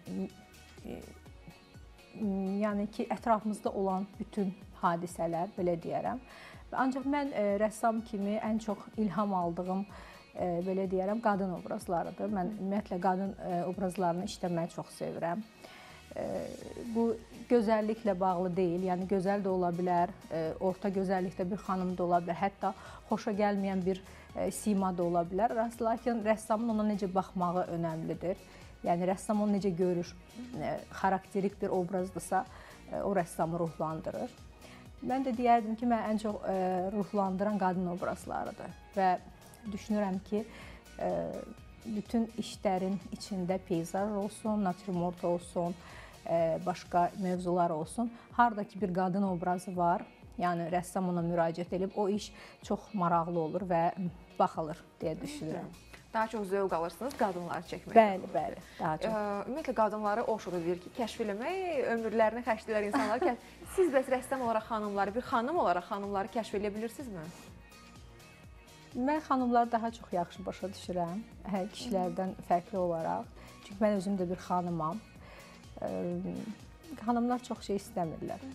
yəni ki, ətrafımızda olan bütün hadisələr, belə deyərəm. Ancaq mən rəssam kimi ən çox ilham aldığım, belə deyərəm, qadın obrazlarıdır. Mən ümumiyyətlə qadın obrazlarını işləməyi çox sevirəm. Bu gözəlliklə bağlı deyil, yəni gözəl də ola bilər, orta gözəllikdə bir xanım da ola bilər, hətta xoşa gəlməyən bir sima da ola bilər. Lakin rəssamın ona necə baxmağı önəmlidir. Yəni rəssam onu necə görür, xarakterik bir obrazdırsa, o rəssamı ruhlandırır. Mən də deyərdim ki, mən ən çox ruhlandıran qadın obrazlarıdır və düşünürəm ki, bütün işlərin içində peyzaj olsun, natürmort olsun, başqa mövzular olsun, haradakı bir qadın obrazı var, yəni rəssam ona müraciət edib, o iş çox maraqlı olur və baxılır deyə düşünürəm. Daha çox zövq alırsınız qadınları çəkməkdə. Bəli, bəli, daha çox. Ümumiyyətlə, qadınları o şur edir ki, kəşf eləmək, ömürlərini xərcləyirlər insanları. Siz bəs rəssam olaraq xanımları, bir xanım olaraq xanımları kəşf eləyə bilirsinizmi? Mən xanımları daha çox yaxşı başa düşürəm, kişilərdən fərqli olaraq. Çünki mən özüm də bir xanımam. Xanımlar çox şey istəmirlər.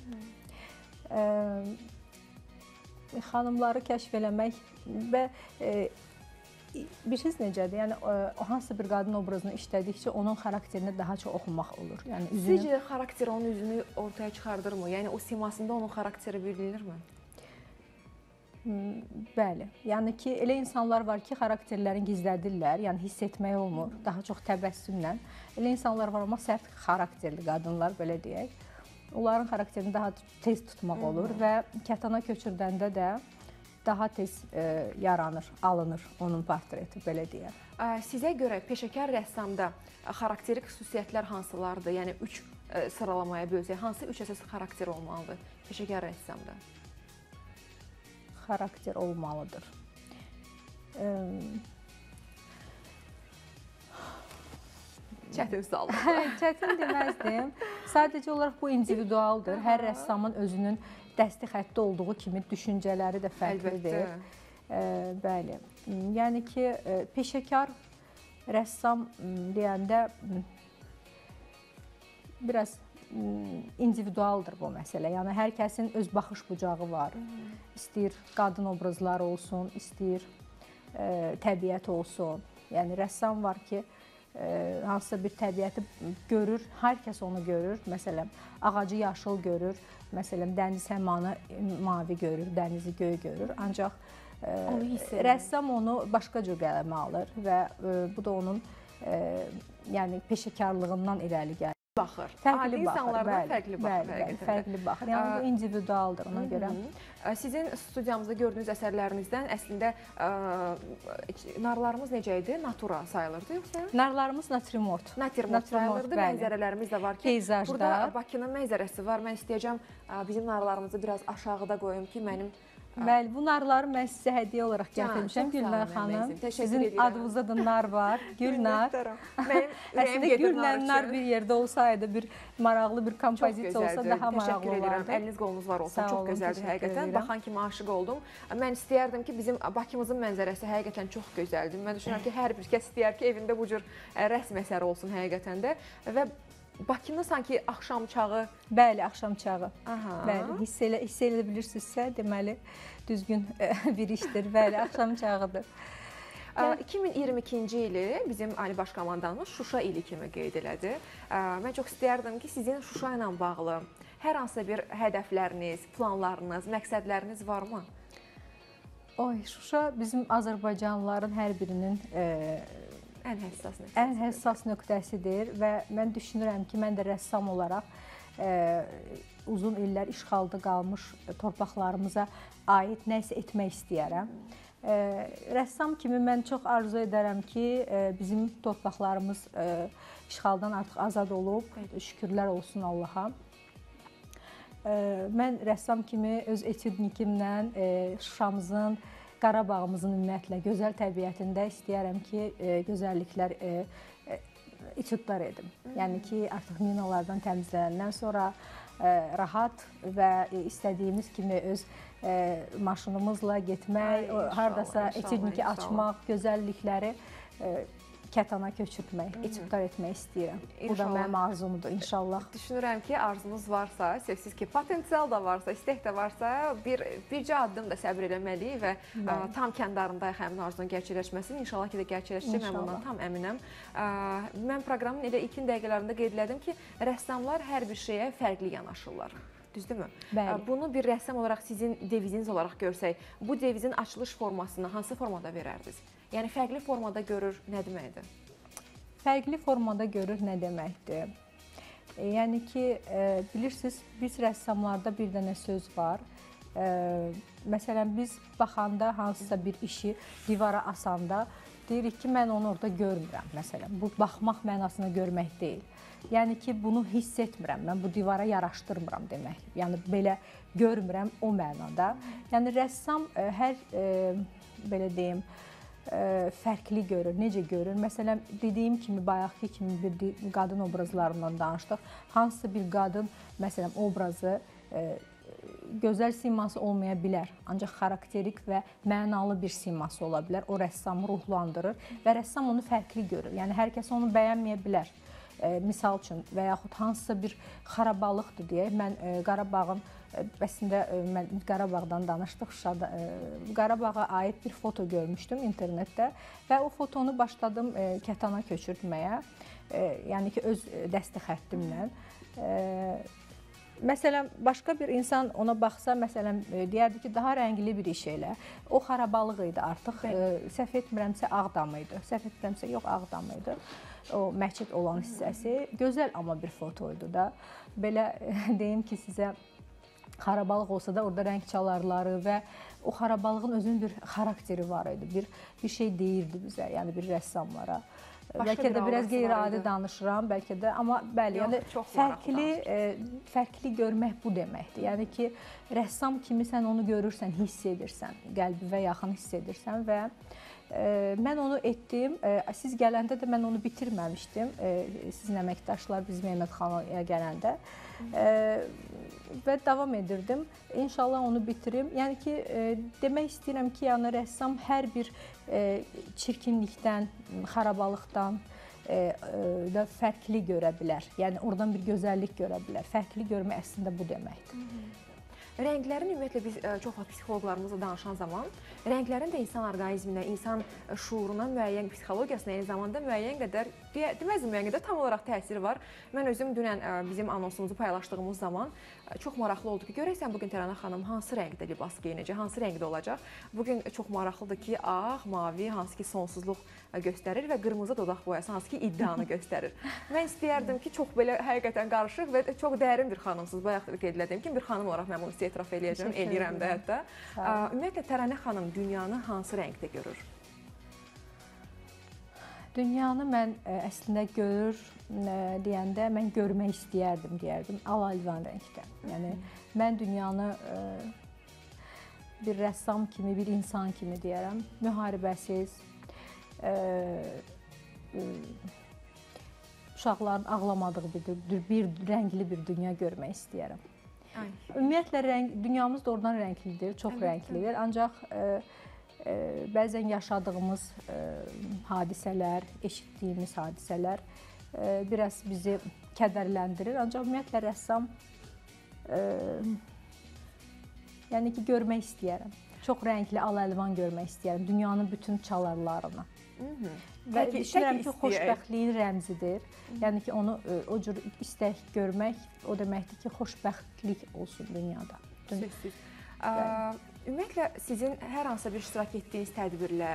Xanımları kəşf eləmək və bilirsiniz necədir? Yəni hansı bir qadın obrazını işlədikcə onun xarakterini daha çox oxumaq olur. Yəni üzünü... Sizcə xarakteri onun üzünü ortaya çıxardırmı? Yəni o simasında onun xarakteri bilinirmi? Bəli. Yəni ki, elə insanlar var ki, xarakterlərini gizlədirlər, yəni hiss etmək olmur, daha çox təbəssümlə. Elə insanlar var, amma sərt xarakterli qadınlar, belə deyək. Onların xarakterini daha tez tutmaq olur və kətana köçürdəndə də daha tez yaranır, alınır onun portreti, belə deyək. Sizə görə peşəkar rəssamda xarakterik xüsusiyyətlər hansılardır? Yəni 3 sıralamaya bölsək, hansı 3 əsas xarakter olmalıdır peşəkar rəssamda? Xarakter olmalıdır. Çətin sualdır. Çətin deməzdim. Sadəcə olaraq bu individualdır. Hər rəssamın özünün dəsti xətti olduğu kimi düşüncələri də fərqlidir. Bəli. Yəni ki, peşəkar rəssam deyəndə biraz individualdır bu məsələ. Yəni hər kəsin öz baxış bucağı var. İstəyir qadın obrazları olsun, istəyir təbiət olsun. Yəni rəssam var ki, hansısa bir təbiəti görür, hər kəs onu görür. Məsələn, ağacı yaşıl görür, məsələn, dəniz səmanı mavi görür, dənizi göy görür. Ancaq rəssam onu başqa cür qələmə alır və bu da onun peşəkarlığından irəli gəlir. Baxır. Fərqli insanlardan fərqli baxır. Bəli, fərqli baxır. Yəni bu individualdır ona görə. Sizin studiyamızda gördüyünüz əsərlərinizdən əslində narlarımız necə idi? Natura sayılırdı yoxsa? Narlarımız natürmort. Natürmort sayılırdı. Mənzərələrimiz də var ki, peyzajda. Burada Bakının mənzərəsi var. Mən istəyəcəm bizim narlarımızı biraz aşağıda qoyum ki, mənim... Bəli, bu narları mən sizə hədiyyə olaraq gətirmişəm, Gülnar xanım. Sizin adınızda da nar var, Gülnar. Əslində Güllə nar bir yerdə olsaydı, bir maraqlı bir kompozisiya olsa daha maraqlı olardı. Əliniz qolunuz var olsa, çox gözəldir həqiqətən. Baxan kimi aşıq oldum. Mən istəyərdim ki, bizim Bakımızın mənzərəsi həqiqətən çox gözəldir. Mən düşünürəm ki, hər bir kəs istəyər ki, evində bu cür rəsm əsəri olsun həqiqətən də. Və Bakını sanki axşam çağı... Bəli, axşam çağı. Bəli, hiss edə bilirsinizsə, deməli, düzgün bir işdir. Bəli, axşam çağıdır. 2022-ci ili bizim Ali Baş Komandanımız Şuşa ili kimi qeyd elədi. Mən çox istəyərdim ki, sizin Şuşa ilə bağlı hər hansı bir hədəfləriniz, planlarınız, məqsədləriniz varmı? Şuşa bizim Azərbaycanlıların hər birinin ən həssas nöqtəsidir və mən düşünürəm ki, mən də rəssam olaraq uzun illər işğalda qalmış torpaqlarımıza aid nəsə etmək istəyərəm. Rəssam kimi mən çox arzu edərəm ki, bizim torpaqlarımız işğaldan artıq azad olub, şükürlər olsun Allaha. Mən rəssam kimi öz etüdnikimlə Şuşamızın, Qarabağımızın ümumiyyətlə gözəl təbiətində istəyərəm ki, gözəlliklər etüdlər edim. Yəni ki, artıq minalardan təmizlənəndən sonra rahat və istədiyimiz kimi öz maşınımızla getmək, hardasa etüdniki açmaq, gözəllikləri kətana köçürtmək, etüdlər etmək istəyirəm. Bu da mənim arzumdur, inşallah. Düşünürəm ki, arzunuz varsa, sözsüz ki, potensial da varsa, istək də varsa, bircə addım da səbr eləməliyik və tam kəndarındayıq həmin arzunun gerçəkləşməsini. İnşallah ki, də gerçəkləşəcək, mən bundan tam əminəm. Mən proqramın elə ilkin dəqiqələrində qeyd elədim ki, rəssamlar hər bir şeyə fərqli yanaşırlar. Düzdürmü? Bəli. Bunu bir rəssam olaraq sizin deviziniz olaraq görsək, bu devizin açılış formasını hansı formada verərdiniz? Yəni, fərqli formada görür, nə deməkdir? Fərqli formada görür, nə deməkdir? Yəni ki, bilirsiniz, biz rəssamlarda bir dənə söz var. Məsələn, biz baxanda hansısa bir işi divara asanda deyirik ki, mən onu orada görmürəm. Məsələn, bu baxmaq mənasını görmək deyil. Yəni ki, bunu hiss etmirəm, mən bu divara yaraşdırmıram demək. Yəni, belə görmürəm o mənada. Yəni, rəssam hər, belə deyim, fərqli görür. Necə görür? Məsələn, dediyim kimi, bayaqki kimi bir qadın obrazlarından danışdıq. Hansısa bir qadın, məsələn, obrazı gözəl siması olmaya bilər. Ancaq xarakterik və mənalı bir siması ola bilər. O rəssamı ruhlandırır və rəssam onu fərqli görür. Yəni, hər kəs onu bəyənməyə bilər. Misal üçün və yaxud hansısa bir xarabalıqdır deyək. Mən Qarabağın, əslində mən Qarabağdan danışdıq, Şuşada Qarabağa aid bir foto görmüşdüm internetdə və o fotonu başladım kətana köçürtməyə. Yəni ki, öz dəsti xəttimlə. Məsələn, başqa bir insan ona baxsa, məsələn, deyərdi ki, daha rəngli bir iş elə. O xarabalıq idi artıq. Səhv etmirəmsə Ağdam idi. Səhv etmirəmsə yox, Ağdam idi. O məscid olan hissəsi. Gözəl amma bir fotoydu da. Belə deyim ki, sizə xarabalıq olsa da orada rəng çalarları və o xarabalığın özünün bir xarakteri var idi. Bir şey deyirdi bizə, yəni bir rəssamlara. Bəlkə də biraz qeyri-adi danışıram, bəlkə də, amma bəli, yəni fərqli görmək bu deməkdir. Yəni ki, rəssam kimi sən onu görürsən, hiss edirsən, qəlbivə yaxın hiss edirsən və mən onu etdim. Siz gələndə də mən onu bitirməmişdim, sizin əməkdaşlar bizim yeməkxanaya gələndə və davam edirdim. İnşallah onu bitirim. Yəni ki, demək istəyirəm ki, yəni rəssam hər bir çirkinlikdən, xarabalıqdan da fərqli görə bilər. Yəni, oradan bir gözəllik görə bilər. Fərqli görmək əslində bu deməkdir. Rənglərin ümumiyyətlə biz çox vaxt psixoloqlarımızla danışan zaman rənglərin də insan orqanizminə, insan şuuruna, müəyyən psixologiyasına eyni zamanda müəyyən qədər, deməzdim müəyyən qədər tam olaraq təsiri var. Mən özüm dünən bizim anonsumuzu paylaşdığımız zaman çox maraqlı oldu ki, görəksən bugün Təranə xanım hansı rəngdə libas geyinəcək, hansı rəngdə olacaq. Bugün çox maraqlıdır ki, ağ, mavi, hansı ki sonsuzluq göstərir və qırmızı dodaq boyası, hansı ki iddianı göstərir. Mən istəyərdim ki, çox belə həqiqətən qarışıq və çox dərin bir xanımsınız. Bayaq da qeyd edədiyim kimi, bir xanım olaraq mən bunu sizə etiraf eləyəcəm, eləyirəm də hətta. Ümumiyyətlə, Təranə xanım dünyanı hansı rəngdə görür? Dünyanı mən əslində görür deyəndə, mən görmək istəyərdim, deyərdim, al-alvan rəngdə. Yəni, mən dünyanı bir rəssam kimi, bir insan kimi deyərəm, müharibəsiz, uşaqların ağlamadığı bir rəngli bir dünya görmək istəyərəm. Ümumiyyətlə, dünyamız da oradan rənglidir, çox rənglidir, ancaq bəzən yaşadığımız hadisələr, eşitdiyimiz hadisələr biraz bizi kədərləndirir. Ancaq ümumiyyətlə rəssam yəni ki, görmək istəyərəm. Çox rəngli, al-əlvan görmək istəyərəm dünyanın bütün çalarlarını. Və düşünürəm ki, xoşbəxtliyin rəmzidir. Yəni ki, onu o cür istək görmək o deməkdir ki, xoşbəxtlik olsun dünyada. Ümumiyyətlə, sizin hər hansısa bir iştirak etdiyiniz tədbirlər,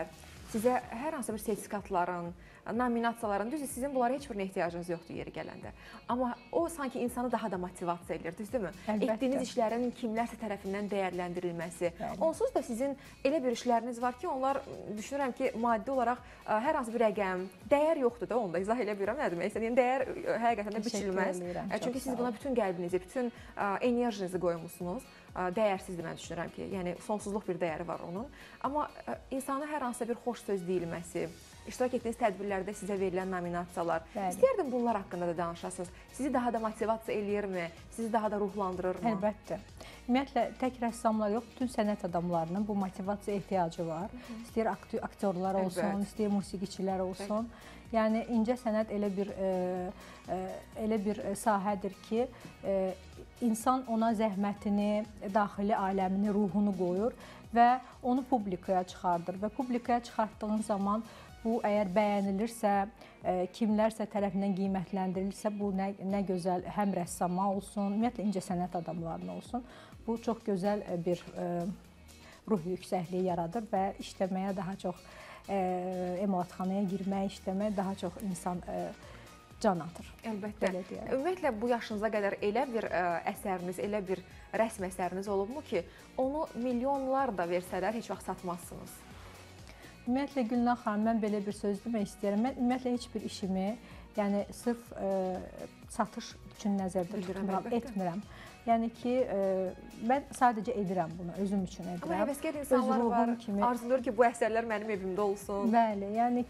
sizə hər hansı bir sertifikatların, nominasiyaların, düzdür, sizin bunlara heç birinə ehtiyacınız yoxdur yeri gələndə. Amma o sanki insanı daha da motivasiya edir, düzdürmü? Əlbəttə. Etdiyiniz işlərin kimlərsə tərəfindən dəyərləndirilməsi. Onsuz da sizin elə bir işləriniz var ki, onlar düşünürəm ki, maddi olaraq hər hansı bir rəqəm, dəyər yoxdur da onda, izah elə bilirəm, nə demək istədiyim, dəyər həqiqətən də biçilməz. Çünki siz buna bütün qəlbinizi, bütün enerjinizi qoymusunuz. Dəyərsizdir mən düşünürəm ki, yəni sonsuzluq bir dəyəri var onun. Amma insana hər hansısa bir xoş söz deyilməsi, iştirak etdiyiniz tədbirlərdə sizə verilən nominasiyalar, istəyərdim bunlar haqqında da danışasınız. Sizi daha da motivasiya eləyirmi? Sizi daha da ruhlandırırmı? Əlbəttə. Ümumiyyətlə, tək rəssamlar yox, bütün sənət adamlarının bu motivasiya ehtiyacı var. İstəyir aktyorlar olsun, istəyir musiqiçilər olsun. Yəni, incə sənət elə bir sahədir ki, insan ona zəhmətini, daxili aləmini, ruhunu qoyur və onu publikaya çıxardır. Və publikaya çıxartdığın zaman bu əgər bəyənilirsə, kimlərsə tərəfindən qiymətləndirilirsə, bu nə gözəl həm rəssama olsun, ümumiyyətlə incə sənət adamlarına olsun. Bu çox gözəl bir ruh yüksəkliyi yaradır və işləməyə daha çox, emalatxanaya girməyə, işləməyə daha çox insan can atır. Əlbəttə. Ümumiyyətlə, bu yaşınıza qədər elə bir əsəriniz, elə bir rəsm əsəriniz olubmu ki, onu milyonlar da versələr heç vaxt satmazsınız? Ümumiyyətlə, Gülnar xanım, mən belə bir söz demək istəyirəm. Mən ümumiyyətlə heç bir işimi, yəni sırf satış üçün nəzərdə tutmuram, etmirəm. Yəni ki, mən sadəcə edirəm bunu, özüm üçün edirəm. Amma həvəskar insanlar var, arzulayır ki, bu əsərlər mənim evimdə olsun. Bəli,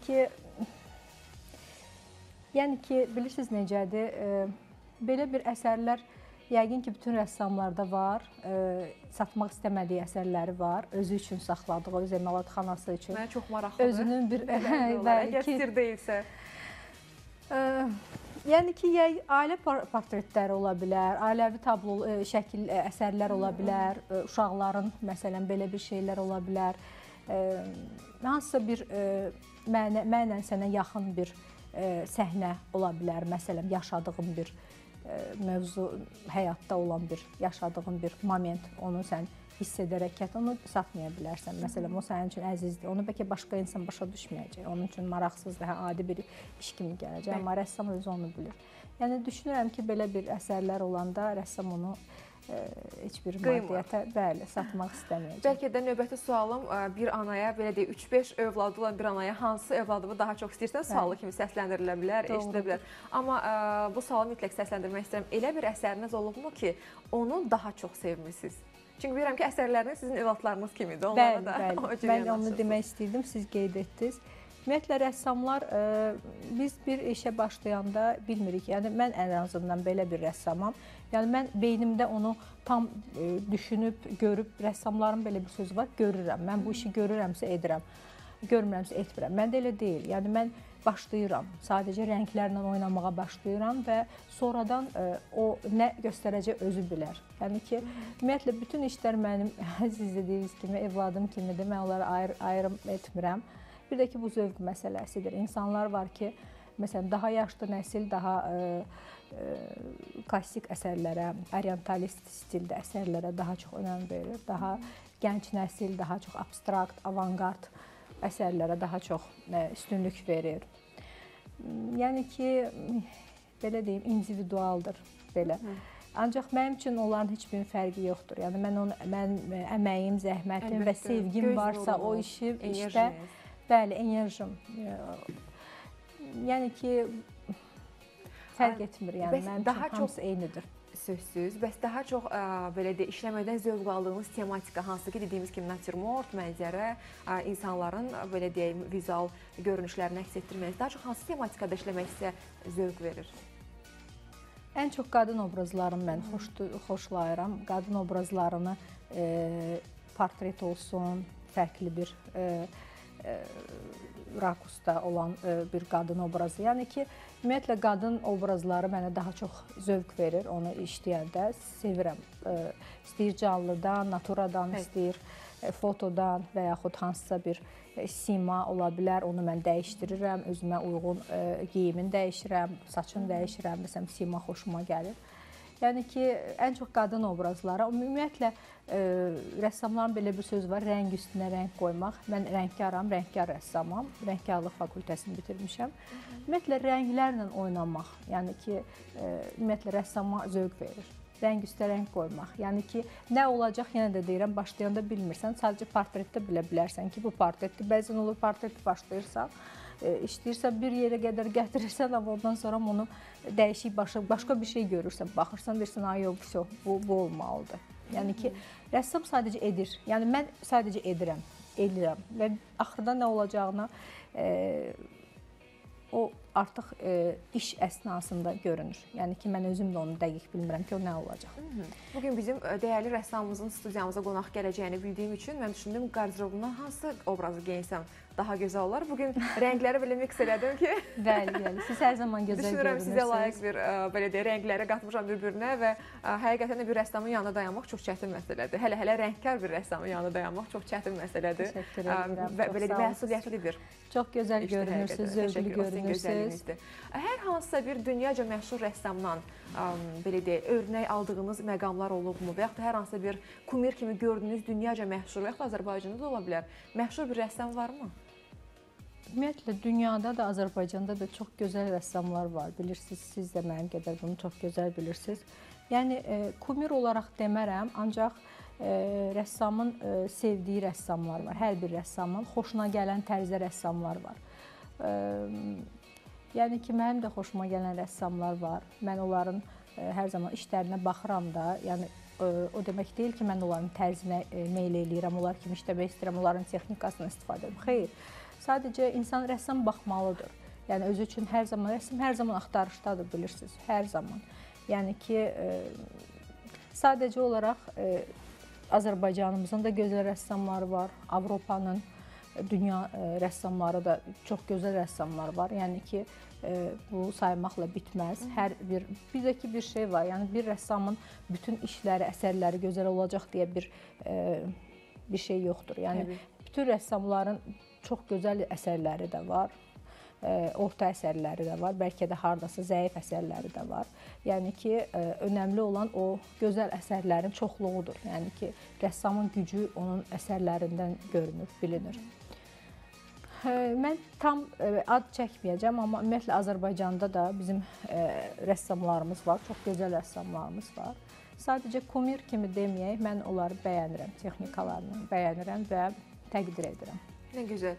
yəni ki, bilirsiniz necədir, belə bir əsərlər yəqin ki, bütün rəssamlarda var, satmaq istəmədiyi əsərləri var, özü üçün saxladığı, öz emalatxanası üçün. Mənə çox maraqlıdır. Özünün bir... Əgər sir deyilsə. Yəni ki, ailə portretləri ola bilər, ailəvi tablo şəkil əsərlər ola bilər, uşaqların, məsələn, belə bir şeylər ola bilər. Hansısa bir mənən sənə yaxın bir səhnə ola bilər, məsələn, yaşadığın bir mövzu, həyatda olan bir, yaşadığın bir moment, onu sən hiss edərək, onu satmaya bilərsən. Məsələn, o sənin üçün əzizdir, onu bəlkə başqa insan başa düşməyəcək, onun üçün maraqsızdır, adi bir iş kimi gələcək, amma rəssam özü onu bilir. Yəni, düşünürəm ki, belə bir əsərlər olanda rəssam onu heç bir maddiyyətə, bəli, satmaq istəməyəcək. Bəlkə də növbəti sualım bir anaya, belə deyək, 3-5 övladı olan bir anaya hansı övladımı daha çox istəyirsən sualı kimi səsləndirilə bilər, eşidilə bilər. Amma bu sualı mütləq səsləndirmək istəyirəm. Elə bir əsəriniz olubmu ki, onu daha çox sevmişsiniz? Çünki bilirəm ki, əsərləriniz sizin övladlarınız kimidir. Bəli, mən onu demək istəyirdim, siz qeyd etdiniz. Ümumiyyətlə, rəssamlar, biz bir işə başlayanda bilmirik, yəni mən ən azından belə bir rəssamam. Yəni, mən beynimdə onu tam düşünüb, görüb, rəssamların belə bir sözü var, görürəm. Mən bu işi görürəmsə edirəm, görmürəmsə etmirəm. Mən də elə deyil, yəni mən başlayıram, sadəcə rənglərlə oynamağa başlayıram və sonradan o nə göstərəcək özü bilər. Yəni ki, ümumiyyətlə, bütün işlər mənim, siz dediyiniz kimi, evladım kimidir, mən onları ayrım etmirəm. Bir də ki, bu zövq məsələsidir. İnsanlar var ki, məsələn, daha yaşlı nəsil daha klassik əsərlərə, orientalist stildə əsərlərə daha çox önəm verir. Daha gənc nəsil daha çox abstrakt, avangard əsərlərə daha çox üstünlük verir. Yəni ki, belə deyim, individualdır belə. Ancaq mənim üçün onların heç bir fərqi yoxdur. Yəni, mən əməyim, zəhmətim və sevgim varsa o işdə, bəli, enerjim. Yəni ki, fərq etmir, yəni mənim üçün hamısı eynidir. Sözsüz, bəs daha çox belə deyək, işləməkdən zövq aldığınız tematika hansı ki, dediyimiz kimi natürmort, mənzərə, insanların belə deyək, vizual görünüşlərini əks etdirməyiniz, daha çox hansı tematikada işləmək sizə zövq verir? Ən çox qadın obrazlarını mən xoşlayıram. Qadın obrazlarını portret olsun, fərqli bir rakusda olan bir qadın obrazı. Yəni ki, ümumiyyətlə, qadın obrazları mənə daha çox zövq verir, onu işləyəndə sevirəm. İstəyir canlıdan, naturadan, istəyir fotodan və yaxud hansısa bir sima ola bilər, onu mən dəyişdirirəm, özümə uyğun geyimini dəyişirəm, saçını dəyişirəm, məsələn, sima xoşuma gəlir. Yəni ki, ən çox qadın obrazları. Ümumiyyətlə, rəssamların belə bir söz var, rəng üstünə rəng qoymaq. Mən rəngkaram, rəngkar rəssamam, rəngkarlıq fakültəsini bitirmişəm. Ümumiyyətlə, rənglərlə oynamaq, yəni ki, ümumiyyətlə, rəssama zövq verir. Rəng üstə rəng qoymaq. Yəni ki, nə olacaq, yenə də deyirəm, başlayanda bilmirsən, sadəcə portretdə bilə bilərsən ki, bu portretdir. Bəzən olur, portreti başlayırsan, işləyirsən, bir yerə qədər gətirirsən, amma ondan sonra onu dəyişik, başqa bir şey görürsən, baxırsan, deyirsən, ay yox, bu olmalıdır. Yəni ki, rəssam sadəcə edir. Yəni, mən sadəcə edirəm, eləyirəm və axırda nə olacağını o artıq iş əsnasında görünür. Yəni ki, mən özüm də onu dəqiq bilmirəm ki, o nə olacaq. Bugün bizim dəyərli rəssamımızın studiyamıza qonaq gələcəyini bildiyim üçün mən düşündüm, qarderobundan hansı obrazı geyinsəm daha gözəl olar. Bugün rəngləri belə miks elədim ki... Bəli, siz hər zaman gözəl görünürsünüz. Düşünürəm, sizə layiq bir, belə deyək, rəngləri qatmışam bir-birinə və həqiqətən də bir rəssamın yanında dayanmaq çox çətin məsələdir. Hələ rəngkar bir rəssamın yanında dayanmaq çox çətin məsələdir. Təşəkkür edirəm. Və belə məsuliyyətli bir çox gözəl görünürsünüz, zövqlü görünürsünüz. Hər hansısa bir dünyaca məşhur rəssamdan belə deyək, örnək aldığınız məqamlar olubmu və yaxud da hər hansısa bir kumir kimi gördüyünüz dünyaca məşhur və yaxud da Azərbaycanda da ola bilər, məşhur bir rəssam varmı? Ümumiyyətlə, dünyada da, Azərbaycanda da çox gözəl rəssamlar var. Bilirsiniz, siz də mənim qədər bunu çox gözəl bilirsiniz. Yəni, kumir olaraq demərəm, ancaq rəssamın sevdiyi rəssamlar var. Hər bir rəssamın xoşuna gələn tərzdə rəssamlar var. Yəni ki, mənim də xoşuma gələn rəssamlar var. Mən onların hər zaman işlərinə baxıram da. Yəni, o demək deyil ki, mən onların tərzinə meyl eləyirəm, onlar kimi işləmək istəyirəm, onların texnikasından istifadə edirəm. Xeyr. Sadəcə insan rəssam baxmalıdır. Yəni özü üçün hər zaman axtarışdadır, bilirsiniz, hər zaman. Yəni ki, sadəcə olaraq Azərbaycanımızın da gözəl rəssamları var, Avropanın, dünya rəssamları da çox gözəl rəssamlar var. Yəni ki, bu saymaqla bitməz. Bir də ki, bir şey var, yəni bir rəssamın bütün işləri, əsərləri gözəl olacaq deyə bir şey yoxdur. Yəni bütün rəssamların çox gözəl əsərləri də var, orta əsərləri də var, bəlkə də hardasa zəif əsərləri də var. Yəni ki, önəmli olan o gözəl əsərlərin çoxluğudur. Yəni ki, rəssamın gücü onun əsərlərindən görünür, bilinir. Mən tam ad çəkməyəcəm, amma ümumiyyətlə Azərbaycanda da bizim rəssamlarımız var, çox gözəl rəssamlarımız var. Sadəcə kumir kimi deməyək, mən onları bəyənirəm, texnikalarını bəyənirəm və təqdir edirəm. Nə gözəl.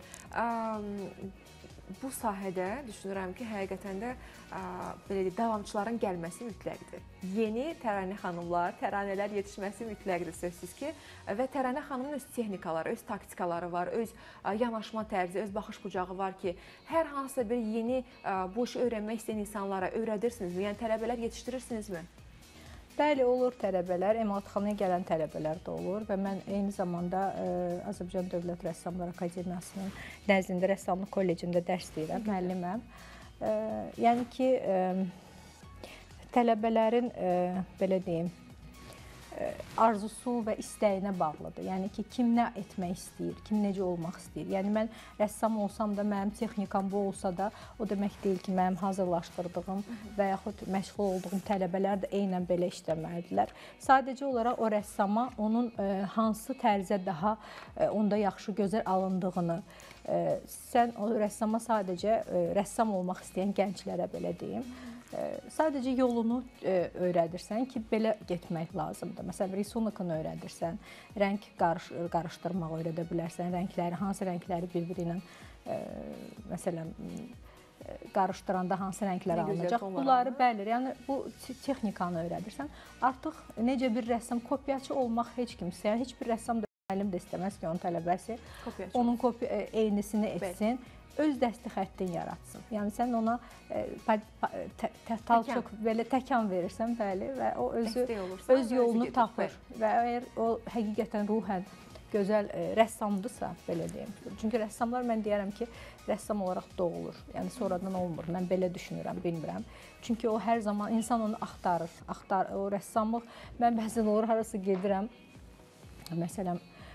Bu sahədə düşünürəm ki, həqiqətən də davamçıların gəlməsi mütləqdir. Yeni Təranə xanımlar, təranələr yetişməsi mütləqdir sözsüz ki. Və Təranə xanımın öz texnikaları, öz taktikaları var, öz yanaşma tərzi, öz baxış bucağı var ki, hər hansısa bir yeni bu işi öyrənmək istəyən insanlara öyrədirsinizmi? Yəni tələbələr yetişdirirsinizmi? Bəli, olur tələbələr, emalatxanaya gələn tələbələr də olur və mən eyni zamanda Azərbaycan Dövlət Rəssamlar Akademiyasının nəzdində Rəssamlıq Kollecində dərs deyirəm, müəlliməm. Yəni ki, tələbələrin, belə deyim, arzusu və istəyinə bağlıdır. Yəni ki, kim nə etmək istəyir, kim necə olmaq istəyir. Yəni, mən rəssam olsam da, mənim texnikam bu olsa da, o demək deyil ki, mənim hazırlaşdırdığım və yaxud məşğul olduğum tələbələr də eynən belə işləməlidirlər. Sadəcə olaraq o rəssama onun hansı tərzə daha onda yaxşı, gözəl alındığını, sən o rəssama sadəcə rəssam olmaq istəyən gənclərə belə deyim, sadəcə yolunu öyrədirsən ki, belə getmək lazımdır. Məsələn, risunukunu öyrədirsən, rəng qarışdırmaq öyrədə bilərsən, hansı rəngləri bir-biri ilə, məsələn, qarışdıranda hansı rənglər alınacaq. Bunları bəli, yəni bu texnikanı öyrədirsən. Artıq necə bir rəssam, kopyaçı olmaq heç kimsə, heç bir rəssam da müəllim də istəməz ki, onun tələbəsi onun eynisini etsin. Öz dəsti xəttin yaratsın. Yəni, sən ona talçok, belə təkan verirsən, bəli, və o öz yolunu tapır. Və əgər o həqiqətən ruhən gözəl rəssamdırsa, belə deyim. Çünki rəssamlar, mən deyərəm ki, rəssam olaraq doğulur. Yəni, sonradan olmur. Mən belə düşünürəm, bilmirəm. Çünki o hər zaman, insan onu axtarır. O rəssamlıq, mən bəzən olur, harası gedirəm, məsələn,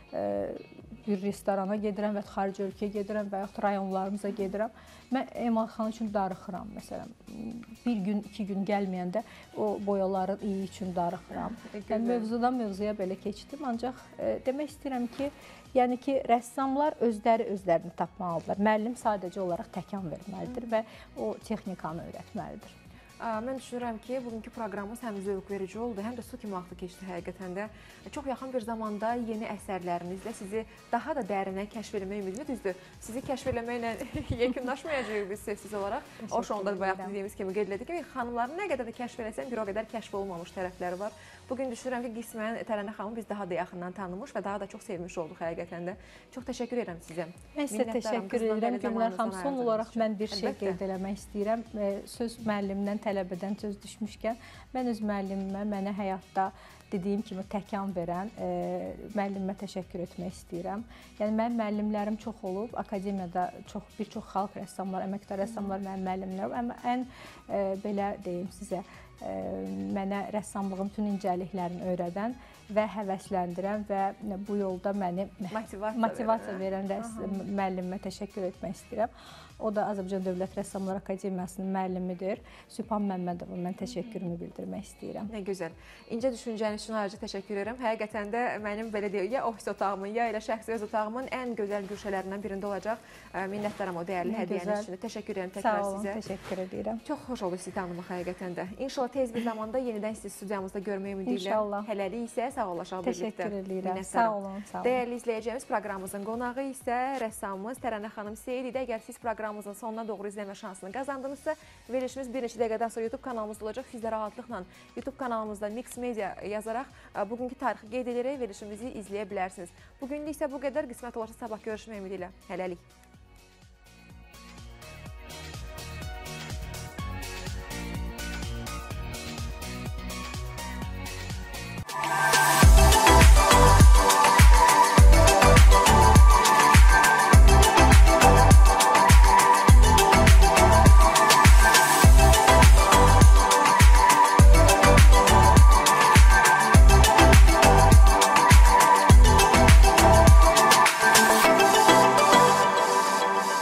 bir restorana gedirəm və ya xarici ölkəyə gedirəm və yaxud rayonlarımıza gedirəm. Mən emalatxana üçün darıxıram. Məsələn, bir gün, 2 gün gəlməyəndə o boyaların iyi üçün darıxıram. Yəni, mövzudan mövzuya belə keçdim. Ancaq demək istəyirəm ki, yəni ki, rəssamlar özlərini tapmalıdırlar. Müəllim sadəcə olaraq təkan verməlidir və o texnikanı öyrətməlidir. Mən düşünürəm ki, bugünkü proqramımız həm zövq verici oldu, həm də su kimi vaxtı keçdi həqiqətən də. Çox yaxın bir zamanda yeni əsərlərinizlə sizi daha da dərinə kəşf eləmək ümidini düzdür. Sizi kəşf eləməklə yekunlaşmayacağıq biz sözsüz olaraq. O şonda bayaq dediyimiz kimi qeyd elədik ki, xanımların nə qədər də kəşf eləsən, bir o qədər kəşf olmamış tərəfləri var. Bugün düşünürəm ki, qismən Tərənə xanımı biz daha da yaxından tanımış və daha da çox sevmiş olduq həqiqətən də. Çox təşəkkür edirəm sizə. Mən sizə təşəkkür edirəm Gülnar xanım. Son olaraq mən bir şey qeyd eləmək istəyirəm. Söz müəllimdən, tələbədən söz düşmüşkən, mən öz müəllimimə, mənə həyatda dediyim kimi təkan verən müəllimə təşəkkür etmək istəyirəm. Yəni, mənim müəllimlərim çox olub. Akademiyada bir çox xalq rəssamlar, əməkdar rəssamlar mənim müəllimlərim. Amma ən belə deyim sizə, mənə rəssamlığın bütün incəliklərini öyrədən və həvəsləndirən və bu yolda məni motivasiya verən müəllimə təşəkkür etmək istəyirəm. O da Azərbaycan Dövlət Rəssamlar Akademiyasının müəllimidir. Sübhan Məmmədova mən təşəkkürümü bildirmək istəyirəm. Nə gözəl. İncə düşüncəniz üçün ayrıca təşəkkür edirəm. Həqiqətən də mənim belə deyək, ya ofis otağımın, ya elə şəxsi öz otağımın ən gözəl güşələrindən birində olacaq. Minnətdaram o dəyərli hədiyyəniz üçün. Təşəkkür edirəm təkrar sizə. Sağ olun, təşəkkür edirəm. Çox xoş oldu sizi tanımaq həqiqətən də. İnşallah tez bir zamanda yenidən sizi studiyamızda görmək ümidi ilə. İnşallah. Hələlik isə sağollaşaq birlikdə. Təşəkkür edirəm. Sağ olun, sağ olun. Dəyərli izləyəcəyimiz proqramımızın qonağı isə rəssamımız Tərənə xanım Seyid idi. Əgər siz proqramımızın sonuna doğru izləmə şansını qazandınızsa, verilişimiz bir neçə dəqiqədən sonra YouTube kanalımızda olacaq. Siz də rahatlıqla YouTube kanalımızda Mix Media yazaraq bugünkü tarixi qeyd edərək verilişimizi izləyə bilərsiniz. Bugünlük isə bu qədər. Qismət olursa sabah görüşmək ümidi ilə. Hələlik.